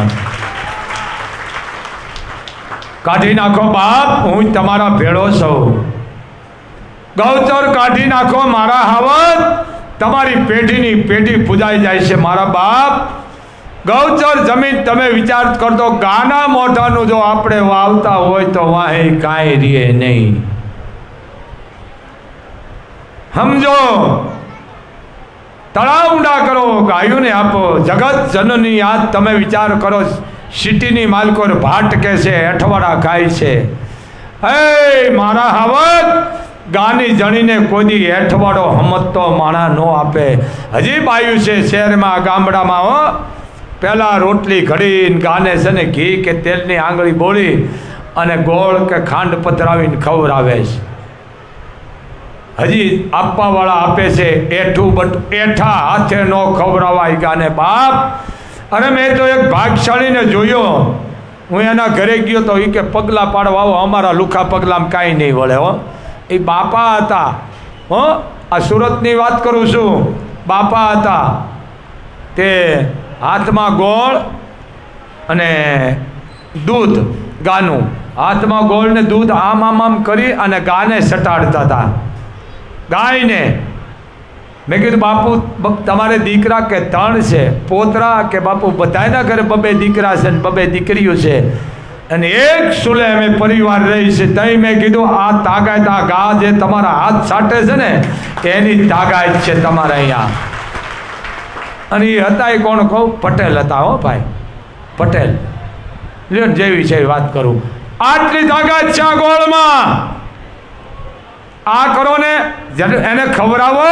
કાઢી નાખો બાપ, હું તમારા ભેળો છું. ગૌચર કાઢી નાખો મારા હાવત, તમારી પેઢીની પેઢી પૂજાઈ જાય છે મારા બાપ. ગૌચર જમીન તમે વિચાર કરતો, ગાના મોઢાનું જો આપણે વાવતા હોય તો વાહે કાંઈ રીએ નહીં. સમજો, તળાવ ઊંડા કરો, ગાયોને આપો. જગત જનની યાદ તમે વિચાર કરો. સિટીની માલકો ભાટ કે છે, અઠવાડા ખાય છે. હે મારા હાવત, ગાની જણીને કોઈ હેઠવાડો હમત તો માણા ન આપે. હજી બાયું છે શહેરમાં, ગામડામાં. હો, પહેલાં રોટલી ઘડીને ગાને છે ને ઘી કે તેલની આંગળી બોળી અને ગોળ કે ખાંડ પધરાવીને ખવડાવે છે. હજી આપવાવાળા આપે છે. એઠું બટ એઠા હાથે ન ખવડાવાય ગાને બાપ. અરે મેં તો એક ભાગશાળીને જોયો, હું એના ઘરે ગયો તો એ કે પગલાં પાડવા આવો, અમારા લુખા પગલામાં કાંઈ નહીં વળે. હો, એ બાપા હતા. હો, આ સુરતની વાત કરું છું. બાપા હતા, તે હાથમાં ગોળ અને દૂધ ગાનું, હાથમાં ગોળ ને દૂધ આમ આમ આમ કરી અને ગાને સટાડતા હતા, ગાયને. મેં કીધું બાપુ તમારે દીકરા કે ત્રણ છે, પોતરા કે બાપુ બધાના ઘરે બબે દીકરા છે ને બબે દીકરીઓ છે, અને એક સુલે અમે પરિવાર રહી છે. તઈ મેં કીધું આ તાકાત, આ ગા જે તમારા હાથ સાટે છે ને એની તાકાત છે તમારે અહીંયા. અને એ હતા એ કોણ કહું? પટેલ હતા. હો ભાઈ, પટેલ. લ્યો જેવી છે વાત કરું. આટલી તાકાત છે આ ગોળમાં. આ કરો ને એને ખવડાવો.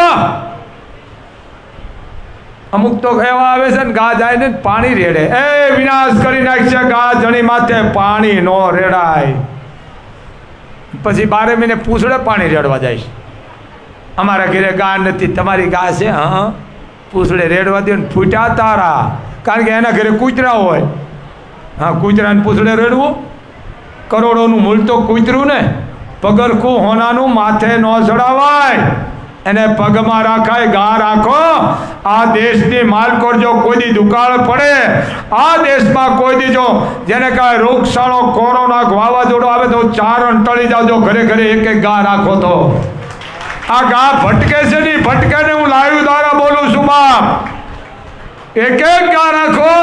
અમુક તો એવા આવે છે ને ગા જાય ને પાણી રેડે. એ વિનાશ કરી નાખશે ગા જણી માથે. પાણી નો રેડાય. પછી બારે મહિને પૂછડે પાણી રેડવા જાય છે. અમારા ઘરે ગા નથી, તમારી ગા છે? હા, પૂછડે રેડવા દે ને ફૂટ્યા તારા. કારણ કે એના ઘરે કૂતરા હોય. હા, કૂતરાને પૂછડે રેડવું? કરોડોનું મૂળ તો કૂતરું ને. પગરખું હોનાનું માથે ન ચડાવાય, એને પગમાં રાખાય. ગા રાખો. આ દેશની માલકો જો કોઈ દી દુકાળ પડે, આ દેશમાં કોઈ દી જો જેને કાંઈ રોગશાળો, કોરોના, વાવાઝોડું આવે તો ચારણ ટળી જાવજો. ઘરે ઘરે એક એક ગા રાખો. તો આ ગા ભટકે છે નહીં, ભટકે ને હું લાઈવ દ્વારા બોલું છું બાપ. એક એક ગા રાખો.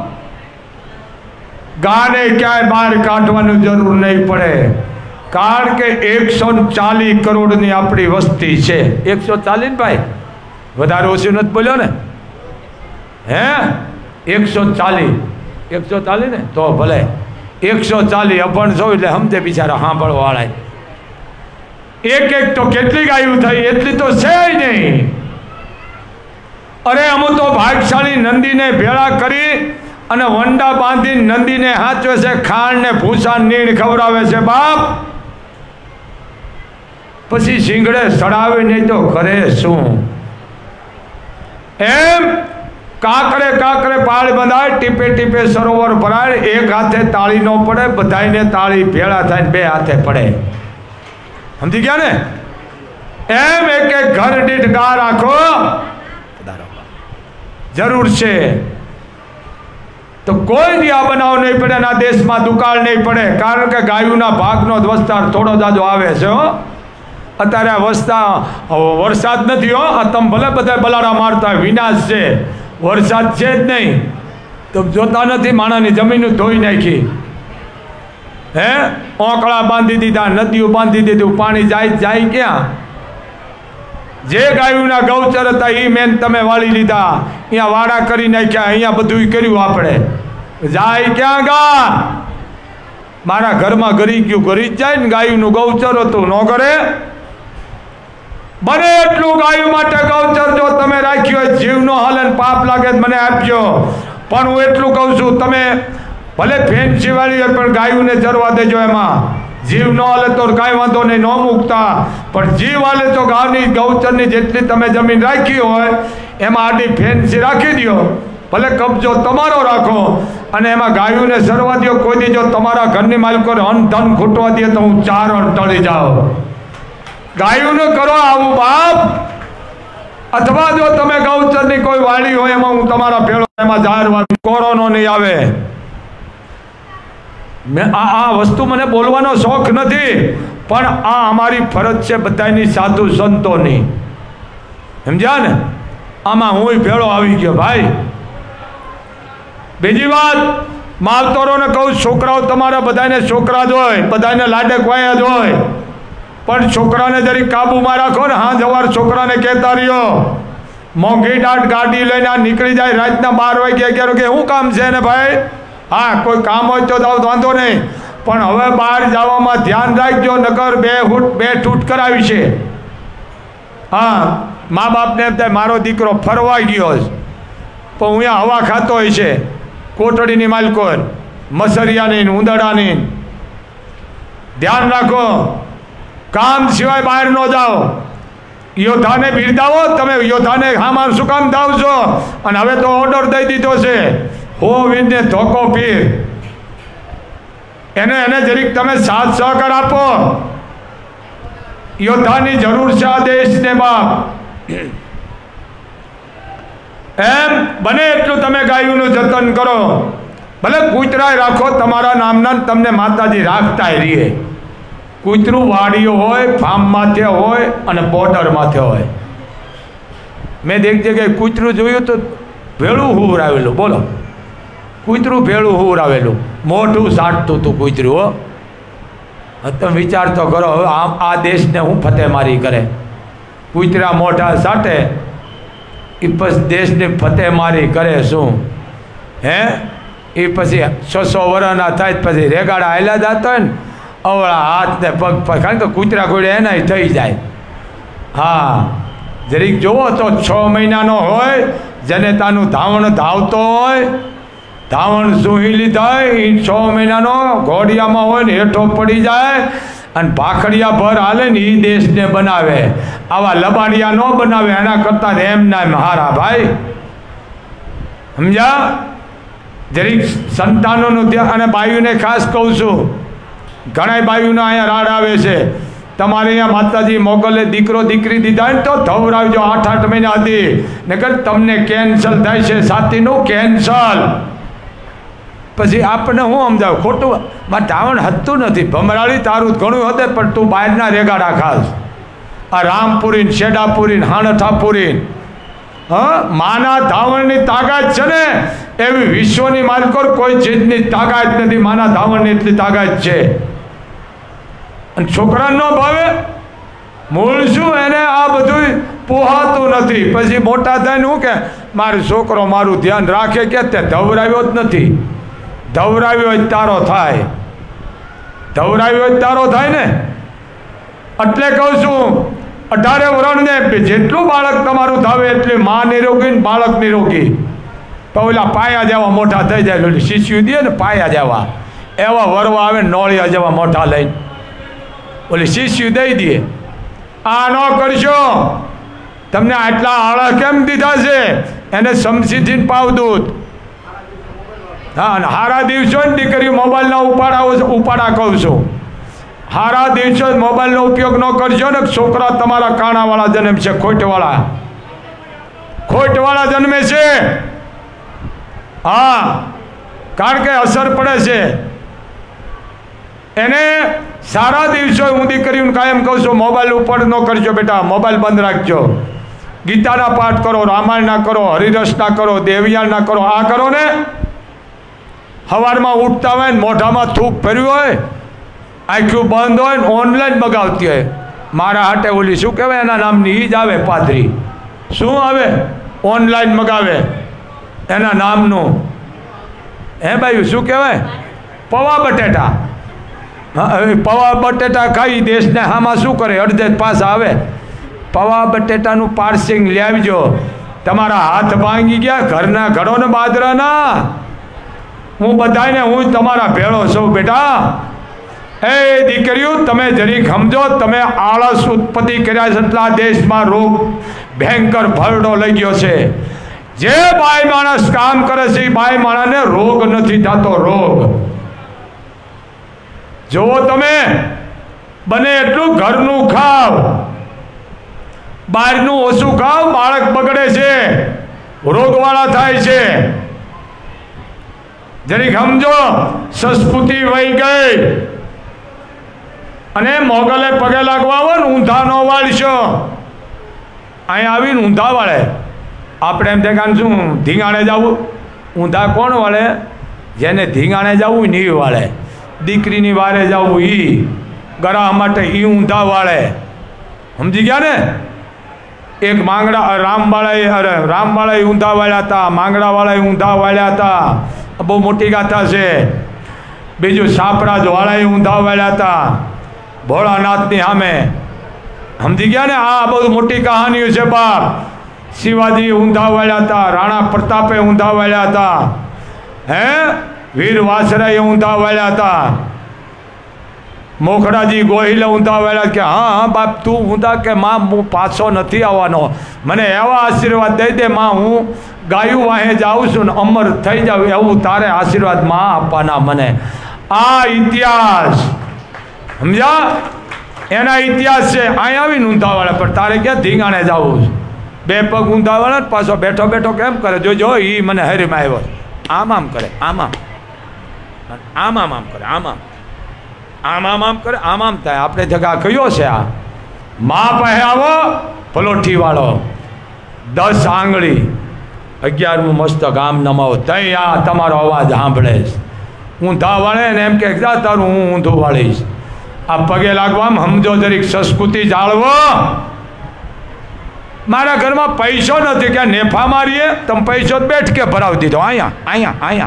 ગાને ક્યાંય બહાર કાઢવાની જરૂર નહીં પડે. કારણ કે એકસો ચાલીસ કરોડની આપણી વસ્તી છે. એકસો ચાલીસ ને ભાઈ, વધારે ઓછું નથી બોલ્યો ને? હે, એકસો ચાલીસ. એકસો ચાલીસ ને તો ભલે. એકસો ચાલીસ અભણ છો એટલે સમજે બિચારા સાંભળવા વાળા. એક એક તો કેટલી ગાયું થઈ એટલી તો છે નહીં. અરે અમુક તો ભાગશાળી નંદીને ભેળા કરી અને વંડા બાંધી નંદીને હાચવે છે. ખાંડ ને ભૂસા નીણ ખવડાવે છે બાપ. પછી શીંગડે સડાવે નહીં તો કરે શું? એમ કાકરે કાકરે પાળ બંધાય, ટીપે ટીપે સરોવર ભરાય. એક હાથે તાળી ન પડે, બધાને તાળી ભેળા થાય બે હાથે પડે. સમજી ગયા ને? એમ એક એક ઘર દીઠ ગા રાખો. જરૂર છે. તો કોઈ દી આ બનાવ નહીં પડે અને આ દેશમાં દુકાળ નહીં પડે, કારણ કે ગાયોના ભાગનો જ વસ્તાર થોડો જાજો આવે છે. હો અત્યારે આ વસ્તા વરસાદ નથી. હો આ તમે ભલે બધા બલાડા મારતા હોય, વિનાશ છે, વરસાદ છે જ નહીં. તો જોતા નથી માણાની જમીન ધોઈ નાખી, હે ઓંકળા બાંધી દીધા, નદીઓ બાંધી દીધું, પાણી જાય જાય ક્યાં? જે ગાયોના ગૌચર હતા એ મેન તમે વાળી લીધા, અહીંયા વાડા કરી નાખ્યા, અહીંયા બધું કર્યું. આપણે જાય ક્યાં ગા? મારા ઘરમાં ગરી ગયું, ગરી જ જાય ને. ગાયોનું ગૌચર હતું, ન કરે. બને એટલું ગાયો માટે ગૌચર જો તમે રાખ્યું હોય, જીવ નો હાલે પાપ લાગે મને આપજો. પણ હું એટલું કહું છું, તમે ભલે ફેન્સી વાળી હોય પણ ગાયોને ચરવા દેજો. એમાં જીવ ન હાલે તો કાંઈ વાંધો નહીં, ન મૂકતા. પણ જીવ હાલે તો ગાયની ગૌચરની જેટલી તમે જમીન રાખી હોય એમાં આડી ફેન્સી રાખી દો. ભલે કબજો તમારો રાખો અને એમાં ગાયોને ચરવા દો. કોઈ દી જો તમારા ઘરની માલિકોને અન્ન ધન ખૂટવા દે તો હું ચાર અણ ટળી જાઓ. ગાયોને કરો આવું બાપ. અથવા જો તમે ગૌચરની કોઈ વાડી હોય એમાં હું તમારા ભેળો એમાં જાહેર વાળી કોરોનો નહીં આવે. મેં આ આ વસ્તુ મને બોલવાનો શોખ નથી, પણ આ અમારી ફરજ છે બધાની, સાધુ સંતોની. સમજ્યા ને? આમાં હું ભેળો આવી ગયો ભાઈ. બીજી વાત, માવતરોને કહું, છોકરાઓ તમારા બધાને છોકરા જ હોય, બધાને લાડે ખવાયા જ હોય, પણ છોકરાને જરી કાબુમાં રાખો ને. હા જવાર છોકરાને કહેતા રહ્યો, મોંઘી દાટ ગાડી લઈને આ નીકળી જાય રાતના બાર વાગે અગિયાર વાગે, શું કામ છે ને ભાઈ? હા કોઈ કામ હોય તો જાવ, વાંધો નહીં, પણ હવે બહાર જવામાં ધ્યાન રાખજો, નકર બે હૂટ બે ઠૂટ કરાવી છે. હા મા બાપને એમ થાય મારો દીકરો ફરવા ગયો છે, પણ અહીંયા હવા ખાતો હોય છે, કોટડીની માલકો, મસરિયાની, ઉંદડાની. ધ્યાન રાખો, કામ સિવાય બહાર ન જાઓ. યોદ્ધાને બિરદાવો. તમે યોદ્ધાને હામાં શું કામ દાવ છો? અને હવે તો ઓર્ડર દઈ દીધો છે, હો વીરને ધોકો પીર. એને એને જરીક તમે સાથ સહકાર આપો. યોદ્ધાની જરૂર છે આ દેશને બાપ. એમ બને એટલું તમે ગાયોનું જતન કરો. ભલે કૂતરાય રાખો તમારા નામના, તમને માતાજી રાખતાય રહીએ. કૂતરું વાડીઓ હોય, ફાર્મ માથે હોય અને બોર્ડર માથે હોય. મેં એક જગ્યાએ કૂતરું જોયું તો ભેળું હુવરાવેલું. બોલો, કૂતરું ભેળું હુવરાવેલું, મોઢું સાટતું હતું કૂતરું. હો તમે વિચાર તો કરો, હવે આમ આ દેશને હું ફતેહ મારી કરે. કૂતરા મોઢા સાટે એ પછી દેશને ફતેહ મારી કરે શું? હે એ પછી છસો વર્ષના થાય પછી રેગાડા હાલ્યા જતા હોય ને, અવળા હાથ ને પગ પર, કારણ કે કૂતરા કોઈ એના થઈ જાય. હા જરીક જુઓ તો છ મહિનાનો હોય, જેને તાનું ધાવણ ધાવતો હોય, ધાવણ સૂહી લીધા એ છ મહિનાનો ઘોડિયામાં હોય ને હેઠો પડી જાય અને ભાખડિયા ભર હાલે ને એ દેશને બનાવે. આવા લબાડિયા ન બનાવે, એના કરતાં એમ ના હારા ભાઈ. સમજ્યા? જરીક સંતાનોનું ધ્યાન. અને બાયુને ખાસ કહું છું, ઘણા બાયુના અહીંયા રાડ આવે છે. તમારે અહીંયા માતાજી મોગલે દીકરો દીકરી દીધા ને તો ધવરાવજો આઠ આઠ મહિના હતી, નકર તમને કેન્સલ થાય છે, સાતીનું કેન્સલ. પછી આપણને હું સમજાવ, ખોટું માં ધાવણ હતું નથી. ભમરાળી તારું ઘણું હતું, પણ તું બહારના રેગાડા ખાસ. આ રામપુરી, શેડાપુરી, હાણઠાપુરી, હા માના ધાવણની તાકાત છે ને એવી વિશ્વની માલિકો કોઈ ચીજની તાકાત નથી. માના ધાવણની એટલી તાકાત છે. અને છોકરાને ન ભાવે, મૂળ શું એને આ બધું પોહાતું નથી. પછી મોટા થાય ને હું કે મારો છોકરો મારું ધ્યાન રાખે, કે તે ધવરાવ્યો જ નથી. ધવરાવ્યો જ તારો થાય, ધવરાવ્યો જ તારો થાય ને. એટલે કહું છું, અઢારે વરણને જેટલું બાળક તમારું ધાવે એટલી માં નિરોગી ને બાળક નિરોગી. તો ઓલા પાયા જેવા મોટા થઈ જાય, ઓલી શીશી દે ને પાયા જેવા, એવા વરવા આવે નોળિયા જેવા મોટા લઈને ઓલી શીશી દઈ દે. આ ન કરશો, તમને આટલા આળા કેમ દીધા છે? એને સમસીથી પાવ દૂધ. હા અને હારા દિવસો ને દીકરીઓ મોબાઈલના ઉપાડા ઉપાડા કહું છું. હારા દિવસો મોબાઈલનો ઉપયોગ ન કરશો ને, છોકરા તમારા કાણાવાળા જન્મ છે, ખોટવાળા ખોટવાળા જન્મે છે. હા કારણ કે અસર પડે છે એને. સારા દિવસો હું દીકરીઓને કાયમ કહું છું, મોબાઈલ ઉપર ન કરજો બેટા, મોબાઈલ બંધ રાખજો. ગીતાના પાઠ કરો, રામાયણના કરો, હરિરસના કરો, દેવિયાના કરો. આ કરો ને, સવારમાં ઉઠતા હોય ને મોઢામાં થૂક ભર્યું હોય, આંખ્યું બંધ હોય ને ઓનલાઈન બગાવતી હોય. મારા હાટે ઓલી શું કહેવાય એના નામની ઈ જ આવે પાદરી, શું આવે ઓનલાઈન મગાવે એના નામનું, હે ભાઈ શું કહેવાય? પૌવા બટેટા. પૌવા બટેટા ખાઈ દેશને હામાં શું કરે? અડધે પાછા આવે. પૌવા બટેટાનું પાર્સિંગ લઈ આવજો. તમારા હાથ ભાંગી ગયા ઘરના ઘડો ને બાજરાના. હું બધાને હું તમારા ભેળો છું બેટા. એ દીકરીઓ તમે જરીક સમજો, તમે આળસ ઉત્પત્તિ કર્યા છે એટલા દેશમાં રોગ ભયંકર ભરડો લઈ ગયો છે. જે બાઈ માણસ કામ કરે છે એ બાઈ માણસને રોગ નથી થતો. રોગ જોવો તમે, બને એટલું ઘરનું ખાવ, બહારનું ઓછું ખાવ. બાળક બગડે છે, રોગવાળા થાય છે. જરીક સમજો, સંસ્કૃતિ વહી ગઈ અને મોગલે પગે લાગવા હોય ને ઊંધા ન વાળશો. અહીંયા આવીને ઊંધા વાળે. આપણે એમ દેખાને શું ધીંગાણે જવું? ઊંધા કોણ વાળે? જેને ધીંગાણે જવું ને એ વાળે. દીકરીની વારે જવું ઈ ગરા માટે ઈ ઊંધા વાળે. સમજી ગયા ને? એક માંગડા રામવાળાએ અરે રામવાળાએ ઊંધા વાળ્યા હતા, માંગડાવાળાએ ઊંધા વાળ્યા હતા. બહુ મોટી ગાથા છે. બીજું સાપરાજ વાળાએ ઊંધા વાળ્યા હતા ભોળાનાથની સામે. સમજી ગયા ને? આ બહુ મોટી કહાનીઓ છે બાપ. શિવાજી ઊંધા વાળ્યા હતા, રાણા પ્રતાપે ઊંધા વાળ્યા હતા, હે વીર વાસરાએ ઊંધા વાળ્યા હતા, મોખડાજી ગોહિલે ઊંધા વાળ્યા. કે હા હા બાપ તું ઊંધા કે માં હું પાછો નથી આવવાનો, મને એવા આશીર્વાદ દઈ દે માં, હું ગાયું વાહે જાઉં છું ને અમર થઈ જાઉં એવું તારે આશીર્વાદ માં આપવાના મને. આ ઇતિહાસ સમજ્યા? એના ઇતિહાસ છે. અહીં આવીને ઊંધા વાળા પણ તારે ક્યાં ધીંગાણે જવું? બે પગ ઊંધા વાળા ને પાછો બેઠો બેઠો કેમ કરે જોજો. એ મને હરીમાં આવ્યો, આમ આમ કરે, આમ આમ આમ આમ આમ કરે, આમ આમ આમ આમ આમ કરે, આમ આમ થાય. આપણે જગા કયો છે આ? મા પાસે આવો પલોઠી વાળો, દસ આંગળી, અગિયારમું મસ્ત ગામ નમાવો. તઈ આ તમારો અવાજ સાંભળે. ઊંધા વાળે ને એમ કે તારું હું ઊંધું વાળીશ. આ પગે લાગવામાં સમજો, જરીક સંસ્કૃતિ જાળવો. મારા ઘરમાં પૈસો નથી કે નેફા મારીએ, તમે પૈસો બેઠ કે ભરાવી દીધો. અહીંયા અહીંયા અહીંયા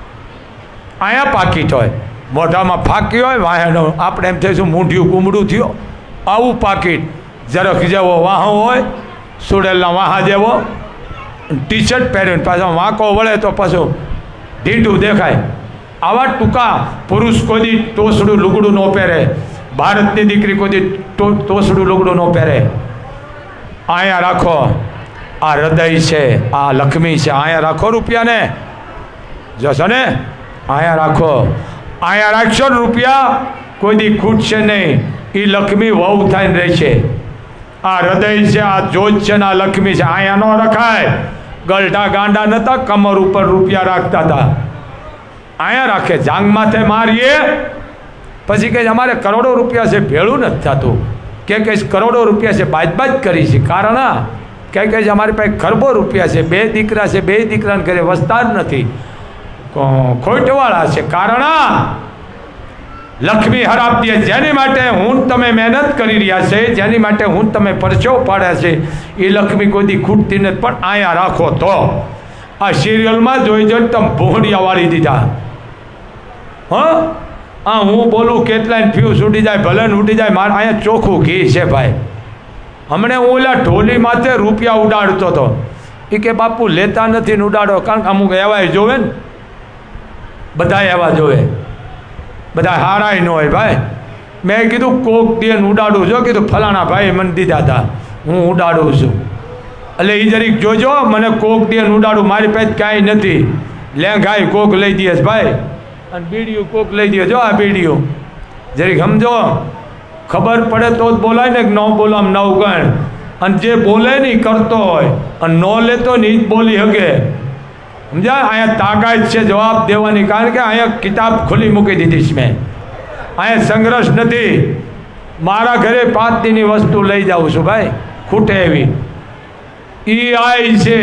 અહીંયા પાકીટ હોય, મોઢામાં ફાંકી હોય, વાહેનો આપણે એમ થઈશું મૂંઢિયું કુમડું થયો. આવું પાકીટ જરાક જેવો વાહો હોય, સુડેલના વાહા જેવો, ટી શર્ટ પહેરીને પાછો વાંકો વળે તો પાછું ઢીંઢું દેખાય. આવા ટૂંકા પુરુષ કોઈ ટોસડું લુગડું ન પહેરે, ભારતની દીકરી કોઈ ટોસડું લુગડું ન પહેરે. અહીંયા રાખો, આ હૃદય છે, આ લક્ષ્મી છે. અહીંયા રાખો રૂપિયાને, જશો ને? અહીંયા રાખો. અહીંયા રાખશો ને રૂપિયા, કોઈ દી ખૂટશે નહીં. એ લક્ષ્મી વહુ થઈને રહેશે. આ હૃદય છે, આ જોજ છે ને આ લક્ષ્મી છે. અહીંયા ન રખાય. ગલઢા ગાંડા નતા, કમર ઉપર રૂપિયા રાખતા હતા. અહીંયા રાખે. જાંગ માથે મારીએ પછી કે અમારે કરોડો રૂપિયા છે, ભેળું નથી થતું. કે કહીશ કરોડો રૂપિયા છે, બાજ બાજ કરી છે. કારણ કે કહીશ અમારી પાસે ખરબો રૂપિયા છે, બે દીકરા છે, બે દીકરાને ઘરે વસતા જ નથી, ખોટવાળા છે. કારણ લક્ષ્મી હરાપ દે. જેની માટે હું તમે મહેનત કરી રહ્યા છે, જેની માટે હું તમે પરચો પાડ્યા છે, એ લક્ષ્મી કોઈ દી ખૂટતી નથી. પણ અહીંયા રાખો તો આ સિરિયલમાં જોઈ જોઈને તમે ભૂંડિયા વાળી દીધા. હા હા હું બોલું કેટલાય ફ્યુઝ ઉડી જાય, ભલે ને ઉડી જાય. મારે અહીંયા ચોખ્ખું ઘી છે ભાઈ. હમણે હું ઓલા ઢોલી માથે રૂપિયા ઉડાડતો હતો. એ કે બાપુ લેતા નથી ને ઉડાડો, કારણ કે અમુક એવાય જોવે ને, બધા એવા જોવે, બધા હારાય ન હોય ભાઈ. મેં કીધું કોક દે ઉડાડું જો, કીધું ફલાણા ભાઈ મને દીધા હતા, હું ઉડાડું છું. એટલે એ જરીક જોજો, મને કોક દે ઉડાડું, મારી પાસે કાંઈ નથી. લેંઘાઈ કોક લઈ દઈશ ભાઈ, અને બીડીયું કોક લઈ દે. જો આ બીડીયું જરીક સમજો, ખબર પડે તો જ બોલાય ને, ન બોલામ નવ ગણ. અને જે બોલે ને એ કરતો હોય, અને ન લેતો ને એ જ બોલી શકે. સમજા? અહીંયા તાકાત છે જવાબ દેવાની, કારણ કે અહીંયા કિતાબ ખુલ્લી મૂકી દીધી છે મેં. અહીંયા સંઘર્ષ નથી. મારા ઘરે પાંચ દીની વસ્તુ લઈ જાઉં છું ભાઈ, ખૂટે એવી ઈ આઈ છે.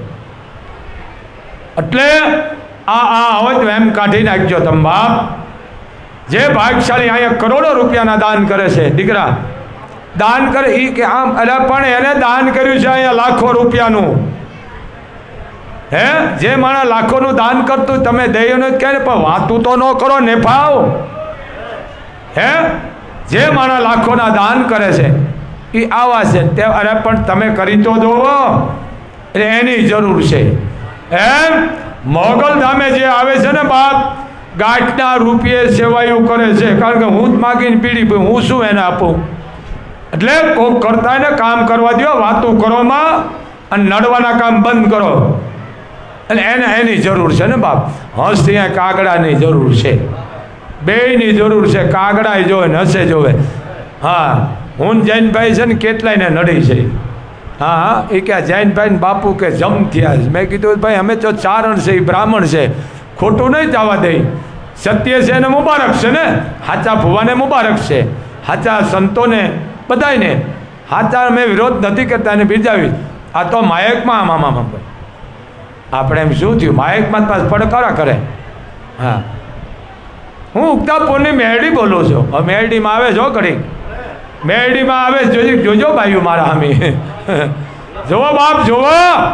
એટલે આ આ હવે એમ કાઢી નાખજો તમે બાપ. જે ભાગશાળી અહીંયા કરોડો રૂપિયાના દાન કરે છે, દીકરા દાન કરે એ કે આમ, એટલે પણ એને દાન કર્યું છે અહીંયા લાખો રૂપિયાનું. હે, જે માણસ લાખોનું દાન કરતું તમે દઈઓને જ કહે ને, પણ વાતું તો ન કરો ને ભાવ. હે, જે માણસ લાખોના દાન કરે છે એ આવા છે તે, અરે પણ તમે કરી તો જોવો, એટલે એની જરૂર છે. એમ મોગલ ધામે જે આવે છે ને બાપ, ગાંઠના રૂપિયે સેવાયું કરે છે, કારણ કે હું જ માગીને પીડી હું શું એને આપું. એટલે કોક કરતા ને કામ કરવા દો, વાતું કરોમાં અને નડવાના કામ બંધ કરો. એટલે એને એની જરૂર છે ને બાપ. હંસ ત્યાં કાગડાની જરૂર છે, બેયની જરૂર છે. કાગડાય જોવે ને હસે જોવે. હા, હું જૈનભાઈ છે ને કેટલાયને નડી છે. હા હા, એ કે જૈનભાઈ ને બાપુ કે જમ થયા છે. મેં કીધું ભાઈ અમે તો ચારણ છે, એ બ્રાહ્મણ છે, ખોટું નહીં જવા દે. સત્ય છે એને મુબારક છે ને, હાચા ભુવાને મુબારક છે, હાચા સંતોને બધાને હાચા. મેં વિરોધ નથી કરતા એને બીજાવી. આ તો માયકમાં આમ આમ આમ આપણે એમ શું થયું, માયકમાં પાસ પડકારા કરે. હા, હું ઉગતાપુરની મેરડી બોલું છું. હવે મેરડીમાં આવે છો ઘડી, મેરડીમાં આવે જોજો જોજો ભાઈઓ મારા હામી. જોવો બાપ જોવો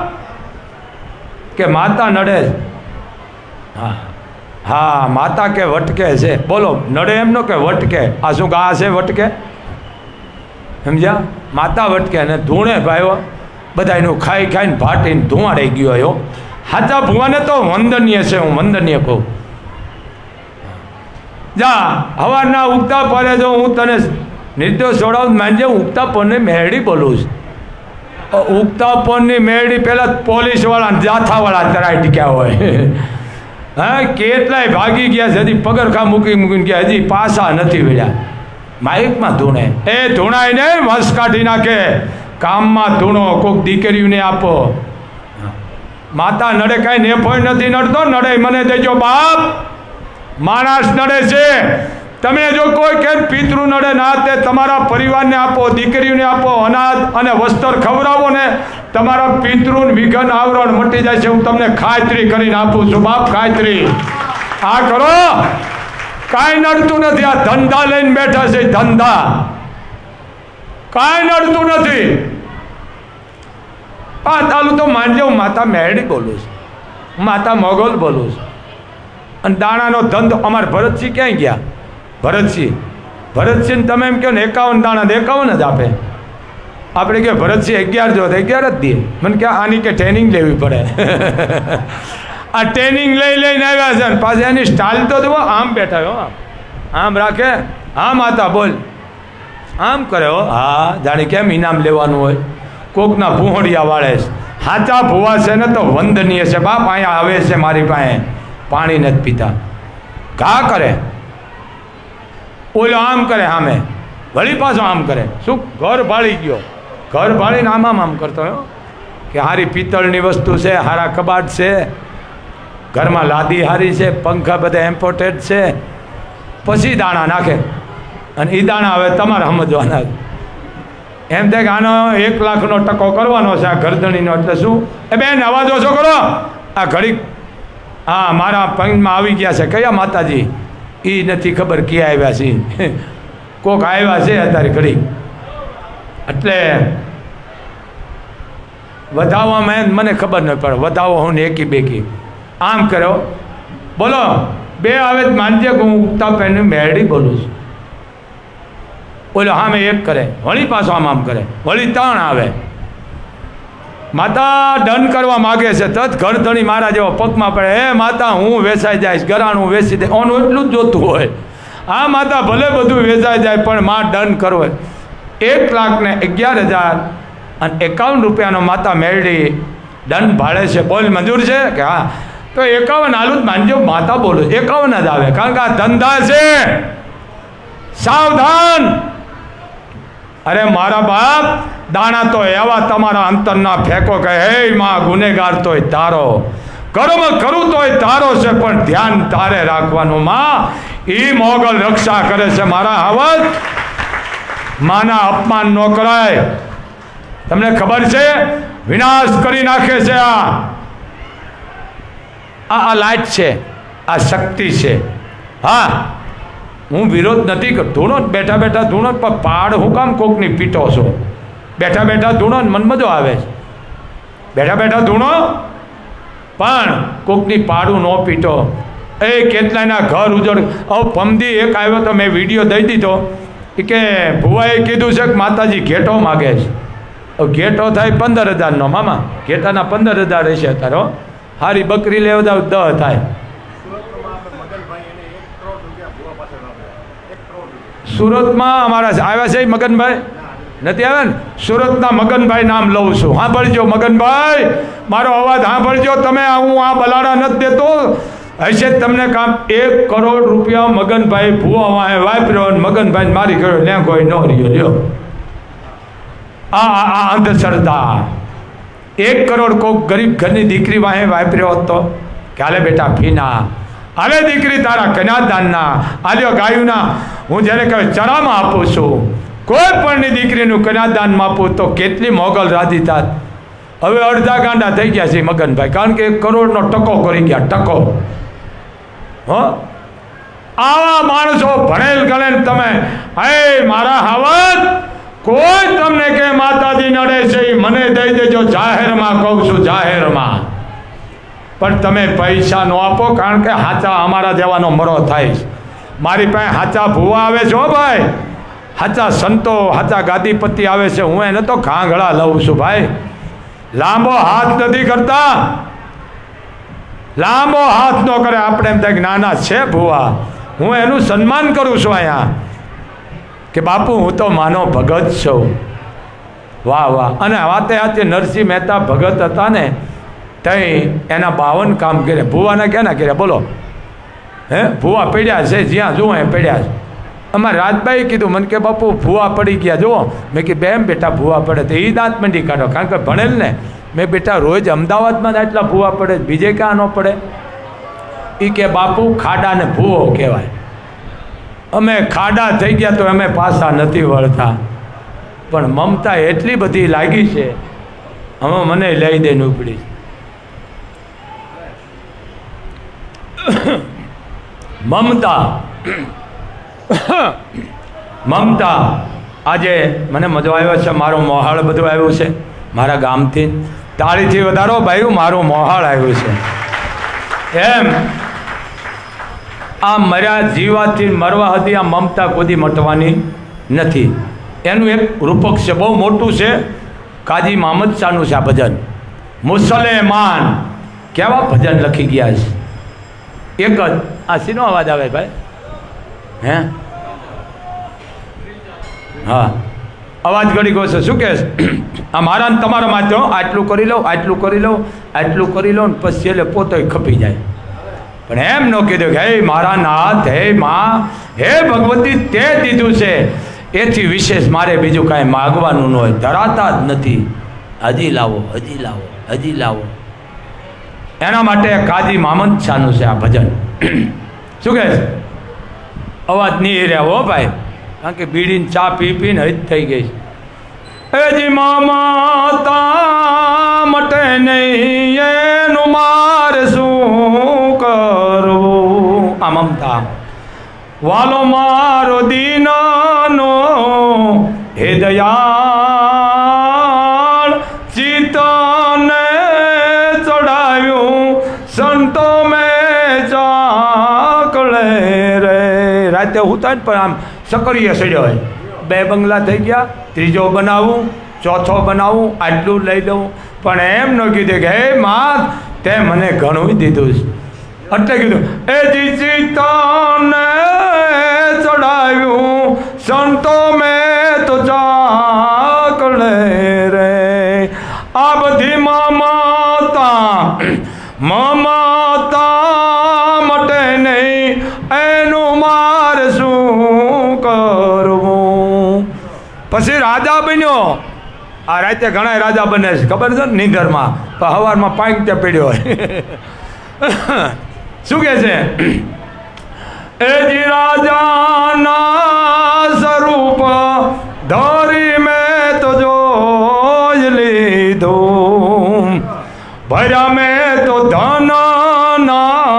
કે માતા નડે. હા હા, માતા કે વટકે છે. બોલો, નડે એમનો કે વટકે? આ શું ગા છે વટકે? સમજ્યા? માતા વટકે ને ધૂણે ભાઈઓ બધા એનું ખાઈ ખાઈને ભાટીને ધુવાડાઈ ગયો એવો. હાચા ભુવાને તો વંદનીય છે, હું વંદનીય કહું. જા હવારના ઉગતા પડે જો હું તને નિર્દોષ છોડાવું માનજે. ઉગતા પોરની મેરડી બોલું છું. ઉગતા પોરની મેરડી પેલા પોલીસવાળા જાથાવાળા તરાઈ ટીક્યા હોય. હા, કેટલાય ભાગી ગયા છે, હજી પગરખા મૂકી મૂકીને ગયા, હજી પાછા નથી વળ્યા. માઇકમાં ધૂણે એ ધૂણાય ને વંશ કાઢી નાખે. કામમાં ધૂણો કોઈક દીકરીઓને આપો. માતા નડે કાંઈ નેફોય નથી નડતો, નડે મને દેજો બાપ. માણસ નડે છે, તમે જો કોઈ કે પિતૃ નડે ના તે તમારા પરિવારને આપો, દીકરીઓને આપો, અનાજ અને વસ્ત્ર ખવડાવો ને તમારા પિતૃ વિઘન આવરણ મટી જાય છે. હું તમને ખાતરી કરીને આપું છું બાપ, ખાતરી. આ કરો, કાંઈ નડતું નથી. આ ધંધા લઈને બેઠા છે, ધંધા કાંઈ નડતું નથી. આ તાલું તો માનજો, હું માતા મેરડી બોલું છું, માતા મોગલ બોલું છું. અને દાણાનો ધંધો અમારે ભરતસિંહ ક્યાંય ગયા? ભરતસિંહ ભરતસિંહ તમે એમ કહો ને એકાવન દાણા એકાવન જ આપે. આપણે કે ભરતસિંહ અગિયાર જો તો અગિયાર જ દે. મને કે આની કે ટ્રેનિંગ લેવી પડે. આ ટ્રેનિંગ લઈ લઈને આવ્યા છે ને પાછી એની સ્ટાઇલ તો જુઓ, આમ બેઠા હો, આમ રાખે, આમ આતા બોલ, આમ કરે હો. હા, જાણે કેમ ઇનામ લેવાનું હોય. કોકના ભૂહડિયા વાળે છે. હાચા ભૂવા છે ને તો વંદનીય છે બાપ. અહીંયા આવે છે મારી પાસે, પાણી નથી પીતા, ઘા કરે, ઓલો આમ કરે, સામે વળી પાછો આમ કરે. શું ઘર ભાળી ગયો, ઘર ભાળીને આમ આમ આમ કરતો હોય કે હારી પિત્તળની વસ્તુ છે, હારા કબાટ છે, ઘરમાં લાદી હારી છે, પંખા બધા ઇમ્પોર્ટેડ છે. પછી દાણા નાખે અને એ દાણા હવે તમારે સમજવાના. એમ થાય કે આનો એક લાખનો ટકો કરવાનો છે આ ગરદણીનો. એટલે શું એ બેન અવાજ ઓછો કરો. આ ઘડીક હા મારા પંગમાં આવી ગયા છે. કયા માતાજી? એ નથી ખબર ક્યાં આવ્યા છે. કોક આવ્યા છે અત્યારે ઘડી. એટલે વધાવવામાં મને ખબર ન પડે, વધાવો હું ને એકી બેકી આમ કર્યો. બોલો, બે આવે માનજે કે હું ઉગતા પેન મેરડી બોલું છું. બોલો હા મેં એક કરે, વળી પાછો આમ આમ કરે, વળી ત્રણ આવે. માતા દંડ કરવા માગે છે, તત ઘર ધણી મારા જેવો પગમાં પડે. હે માતા હું વેચાઈ જઈશ, ગરાણું વેચી દે, ઓનું એટલું જ જોતું હોય. આ માતા ભલે બધું વેચાઈ જાય પણ માં દંડ કરવો. એક લાખ ને અગિયાર હજાર અને એકાવન રૂપિયાનો માતા મેરડી દંડ ભાડે છે. બોલ મંજૂર છે કે હા? તો એકાવન હાલું જ માનજો, માતા બોલો એકાવન જ આવે, કારણ કે આ ધંધા છે. સાવધાન. અરે મારા બાપ, દાણા તો એવા તમારા અંતરના ફેંકો કે હે માં ગુનેગાર તોય તારો, કર્મ કરું તોય તારો છે, પણ ધ્યાન તારે રાખવાનું. માં ઈ મોગલ રક્ષા કરે છે મારા હાવત. માના અપમાન ન કરાય. તમને ખબર છે વિનાશ કરી નાખે છે. આ આ લાઈટ છે, આ શક્તિ છે. હા, હું વિરોધ નથી કરતો. ધૂણો બેઠા બેઠા ધૂણો, પણ પાડ હું કામ કોકની પીટો છો? બેઠા બેઠા ધૂણો મન મજો આવે છે. બેઠા બેઠા ધૂણો, પણ કોકની પાડું ન પીટો. એ કેટલાયના ઘર ઉજળ. હવે પમદી એક આવ્યો તો મેં વિડીયો દઈ દીધો કે ભુવાએ કીધું છે કે માતાજી ઘેટો માગે છે. ઘેટો થાય પંદર હજારનો. મામા ઘેટાના પંદર હજાર રહેશે તારો. હારી બકરી લેવા જાવ દહ થાય. સુરતમાં અમારા આવ્યા છે મગનભાઈ? નથી આવ્યા ને? સુરતના મગનભાઈ નામ લઉં છું. સાંભળજો મગનભાઈ, મારો અવાજ સાંભળજો તમે. હું આ બલાડા નથી દેતો. હશે તમને કામ એક કરોડ રૂપિયા મગનભાઈ ભૂવા વાહે વાપર્યો, મગનભાઈ મારી ગયો લેંગો ન રહ્યો લ્યો. આ આ અંધશ્રદ્ધા. એક કરોડ કોક ગરીબ ઘરની દીકરી વાહે વાપર્યો હતો કે હાલે બેટા ફીના, હાલે દીકરી તારા કન્યાદાનના, આલ્યો ગાયુના. હું જ્યારે કહે ચરામાં આપું છું, કોઈ પણની દીકરીનું કન્યાદાનમાં આપું તો કેટલી મોગલ રાજી થાત. હવે અડધા ગાંડા થઈ ગયા છે મગનભાઈ, કારણ કે એક કરોડનો ટકો કરી ગયા. ટકો. હો, આવા માણસો ભણેલ ગણેલ તમે. હે મારા હાવત, કોઈ તમને કે માતાજી નડે છે મને દઈ દેજો. જાહેરમાં કહું છું, જાહેરમાં. પણ તમે પૈસા ન આપો, કારણ કે હાચા અમારા જેવાનો મરો થાય છે. મારી પાસે હાચા ભૂવા આવે છે હો ભાઈ, હાચા સંતો, હાચા ગાદીપતિ આવે છે. હું એને તો ઘાંઘળા લઉં છું ભાઈ. લાંબો હાથ નથી કરતા. લાંબો હાથ ન કરે. આપણે એમ થાય કે નાના છે ભૂવા, હું એનું સન્માન કરું છું અહીંયા કે બાપુ હું તો માનો ભગત છું. વાહ વાહ. અને વાતે હાથે નરસિંહ મહેતા ભગત હતા ને, તઈ એના બાવન કામ કર્યા. ભૂવાના ક્યાં ના કર્યા બોલો? હે, ભૂવા પડ્યા છે જ્યાં જુઓ એ પડ્યા છે. અમારે રાજભાઈ કીધું મને કે બાપુ ભૂવા પડી ગયા જુઓ. મેં કીધું બેમ બેટા ભૂવા પડે તો એ દાંત મંડી કાઢો, કારણ કે ભણેલ ને. મેં બેટા રોજ અમદાવાદમાં આટલા ભૂવા પડે, બીજે ક્યાં ન પડે? એ કે બાપુ ખાડાને ભૂવો કહેવાય. અમે ખાડા થઈ ગયા તો અમે પાછા નથી વળતા. પણ મમતા એટલી બધી લાગી છે, હવે મને લઈ દઈને ઉપડી. મમતા મમતા. આજે મને મજો આવ્યો છે. મારો મોહાળ બધું આવ્યું છે મારા ગામથી. તાળીથી વધારો ભાઈ, મારું મોહાળ આવ્યું છે. એમ આ મર્યા જીવાથી મરવા હતી આ મમતા કોઈ મટવાની નથી. એનું એક રૂપક છે, બહુ મોટું છે. કાજી મામદ શાહનું છે આ ભજન. મુસલમાન કેવા ભજન લખી ગયા છે. એક જ. આ શીનો અવાજ આવે ભાઈ? હે, હા, અવાજ ઘડી ગયો છે. શું કહે છે? આ મારા ને તમારા માટે આટલું કરી લઉં, આટલું કરી લઉં, આટલું કરી લઉં ને પછી એટલે પોતે ખપી જાય. પણ એમ ન કીધું કે હે મારા નાથ, હે માં, હે ભગવતી, તે દીધું છે, એથી વિશેષ મારે બીજું કાંઈ માગવાનું ન હોય. ધરાતા જ નથી. હજી લાવો, હજી લાવો, હજી લાવો. એના માટે કાજી મામદ શાહનું છે આ ભજન. શું કહે છે? અવાજ નહીં રહ્યા હો ભાઈ, કારણ કે બીડીને ચા પી પીને હજ થઈ ગઈ છે. એજી મામતા મટે નહીં એનું મારે શું કરવું. આ મમતા વાલો મારો દીનાનો હે દયાળ, ચિત્તને ચડાવ્યું સંતો મેં ચાકળે રે. રાતે ઉતાર પણ આમ સકરીએ સડ્યો હોય. બે બંગલા થઈ ગયા, ત્રીજો બનાવું, ચોથો બનાવું, આટલું લઈ લઉં. પણ એમ ન કીધું કે હે માં, તે મને ઘણું દીધું છે. એટલે કીધું એ જીજી તને ચડાવ્યું સંતો મેં તો ચાકળે રે. આ બધી મમતા મમતા મટે નહીં એનું મારે શું કરવું. પછી રાજા બન્યો. આ રાતે ઘણા રાજા બને છે ખબર છે ને, નીંદરમાં. તો સવારમાં પાંચ ત્યાં પડ્યો હોય. શું કહે છે? એજી રાજાના સ્વરૂપ ધરી મેં તો જોઈ લીધું, ભર્યા મેં તો ધનના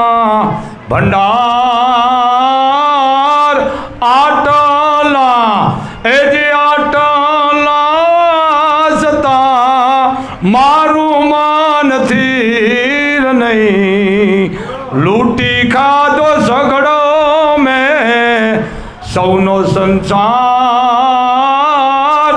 ભંડાર આટલા, એજી આટલા સતા મારું મન થીર નહીં, લૂંટી ખાધો સગડો મેં સૌનો સંસાર,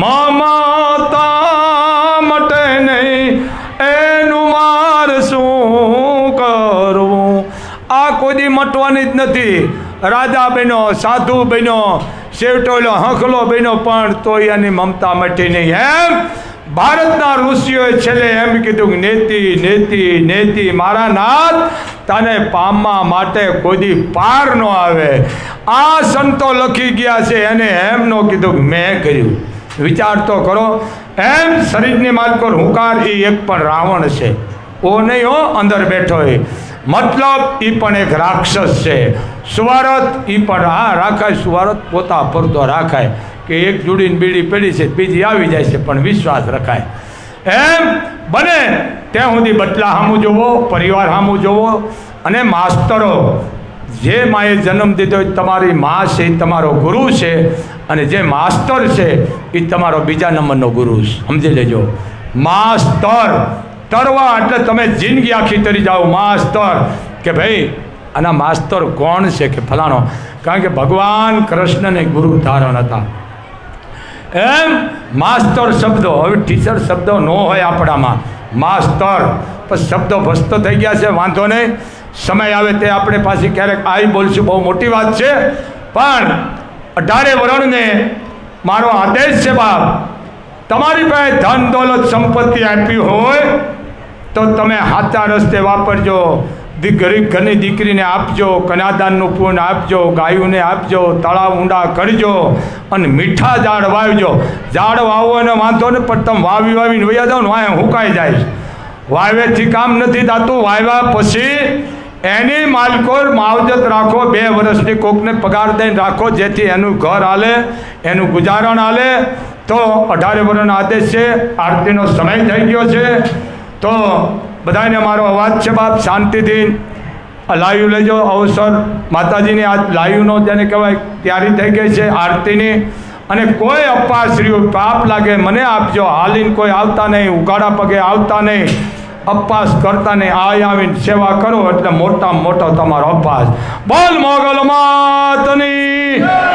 મમતા મટે નહીં એનું માર શું કરવું? આ કોઈ દી મટવાની જ નથી. રાજા બન્યો, સાધુ બન્યો, શેવટોલો હંખલો બન્યો, પણ તોય એની મમતા મટી નહીં. એમ ભારતના ઋષિઓએ છેલ્લે એમ કીધું કે નેતિ નેતિ નેતિ, મારા નાથ તને પામવા માટે કોઈ દી પાર ન આવે. આ સંતો લખી ગયા છે, એને એમ ન કીધું કે મેં કર્યું. વિચાર તો કરો. એમ શરીરની માલકો હુંકાર એ એક પણ રાવણ છે, ઓ નહીં હો અંદર બેઠો એ, મતલબ એ પણ એક રાક્ષસ છે. સુવારત એ પણ હા રાખાય, સુવારત પોતા પરતો રાખાય કે એક જોડીને બીડી પેઢી છે, બીજી આવી જાય છે, પણ વિશ્વાસ રખાય. એમ બને ત્યાં સુધી બદલા સામું જોવો, પરિવાર સામું જોવો. અને માસ્તરો, જે માએ જન્મ દીધો તમારી મા છે, એ તમારો ગુરુ છે, અને જે માસ્તર છે એ તમારો બીજા નંબરનો ગુરુ છે. સમજી લેજો. માસ્તર તરવા એટલે તમે જિંદગી આખી તરી જાઓ. માસ્તર કે ભાઈ આના માસ્તર કોણ છે કે ફલાણો, કારણ કે ભગવાન કૃષ્ણને ગુરુ ધારણ હતા. એમ માસ્તર શબ્દો, હવે ટીચર શબ્દો ન હોય આપણામાં, માસ્તર પણ શબ્દો ભસ્ત થઈ ગયા છે. વાંધો નહીં, સમય આવે તે આપણે પાછી ક્યારેક આવી બોલશું, બહુ મોટી વાત છે. પણ અઢારે વર્ણને મારો આદેશ છે બાપ, તમારી પાસે ધન દોલત સંપત્તિ આપી હોય તો તમે સાચા રસ્તે વાપરજો. ગરીબ ઘરની દીકરીને આપજો, કન્યાદાનનું પૂન આપજો, ગાયોને આપજો, તળાવ ઊંડા કરજો, અને મીઠા ઝાડ વાવજો. ઝાડ વાવો એને વાંધો ને, પણ તમે વાવી વાવીને વયા જાઓ ને વાય હુકાઈ જાય. વાવેથી કામ નથી થતું. વાવ્યા પછી એની માલકોર માવજત રાખો. બે વર્ષની કોકને પગાર દઈને રાખો, જેથી એનું ઘર હાલે, એનું ગુજારણ હાલે. તો અઢારે વર્ષનો આદેશ છે. આરતીનો સમય થઈ ગયો છે, તો બધાને મારો અવાજ છે બાપ, શાંતિથી લાઈવ લેજો. અવસર માતાજીની આ લાઈવનો જેને કહેવાય તૈયારી થઈ ગઈ છે આરતીની. અને કોઈ અપ્પાશ્રીઓ પાપ લાગે મને આપજો. હાલીને કોઈ આવતા નહીં, ઉઘાડા પગે આવતા નહીં, અપવાસ કરતા નહીં. આ આવીને સેવા કરો એટલે મોટામાં મોટો તમારો અપવાસ. બોલ મોગલ માતની.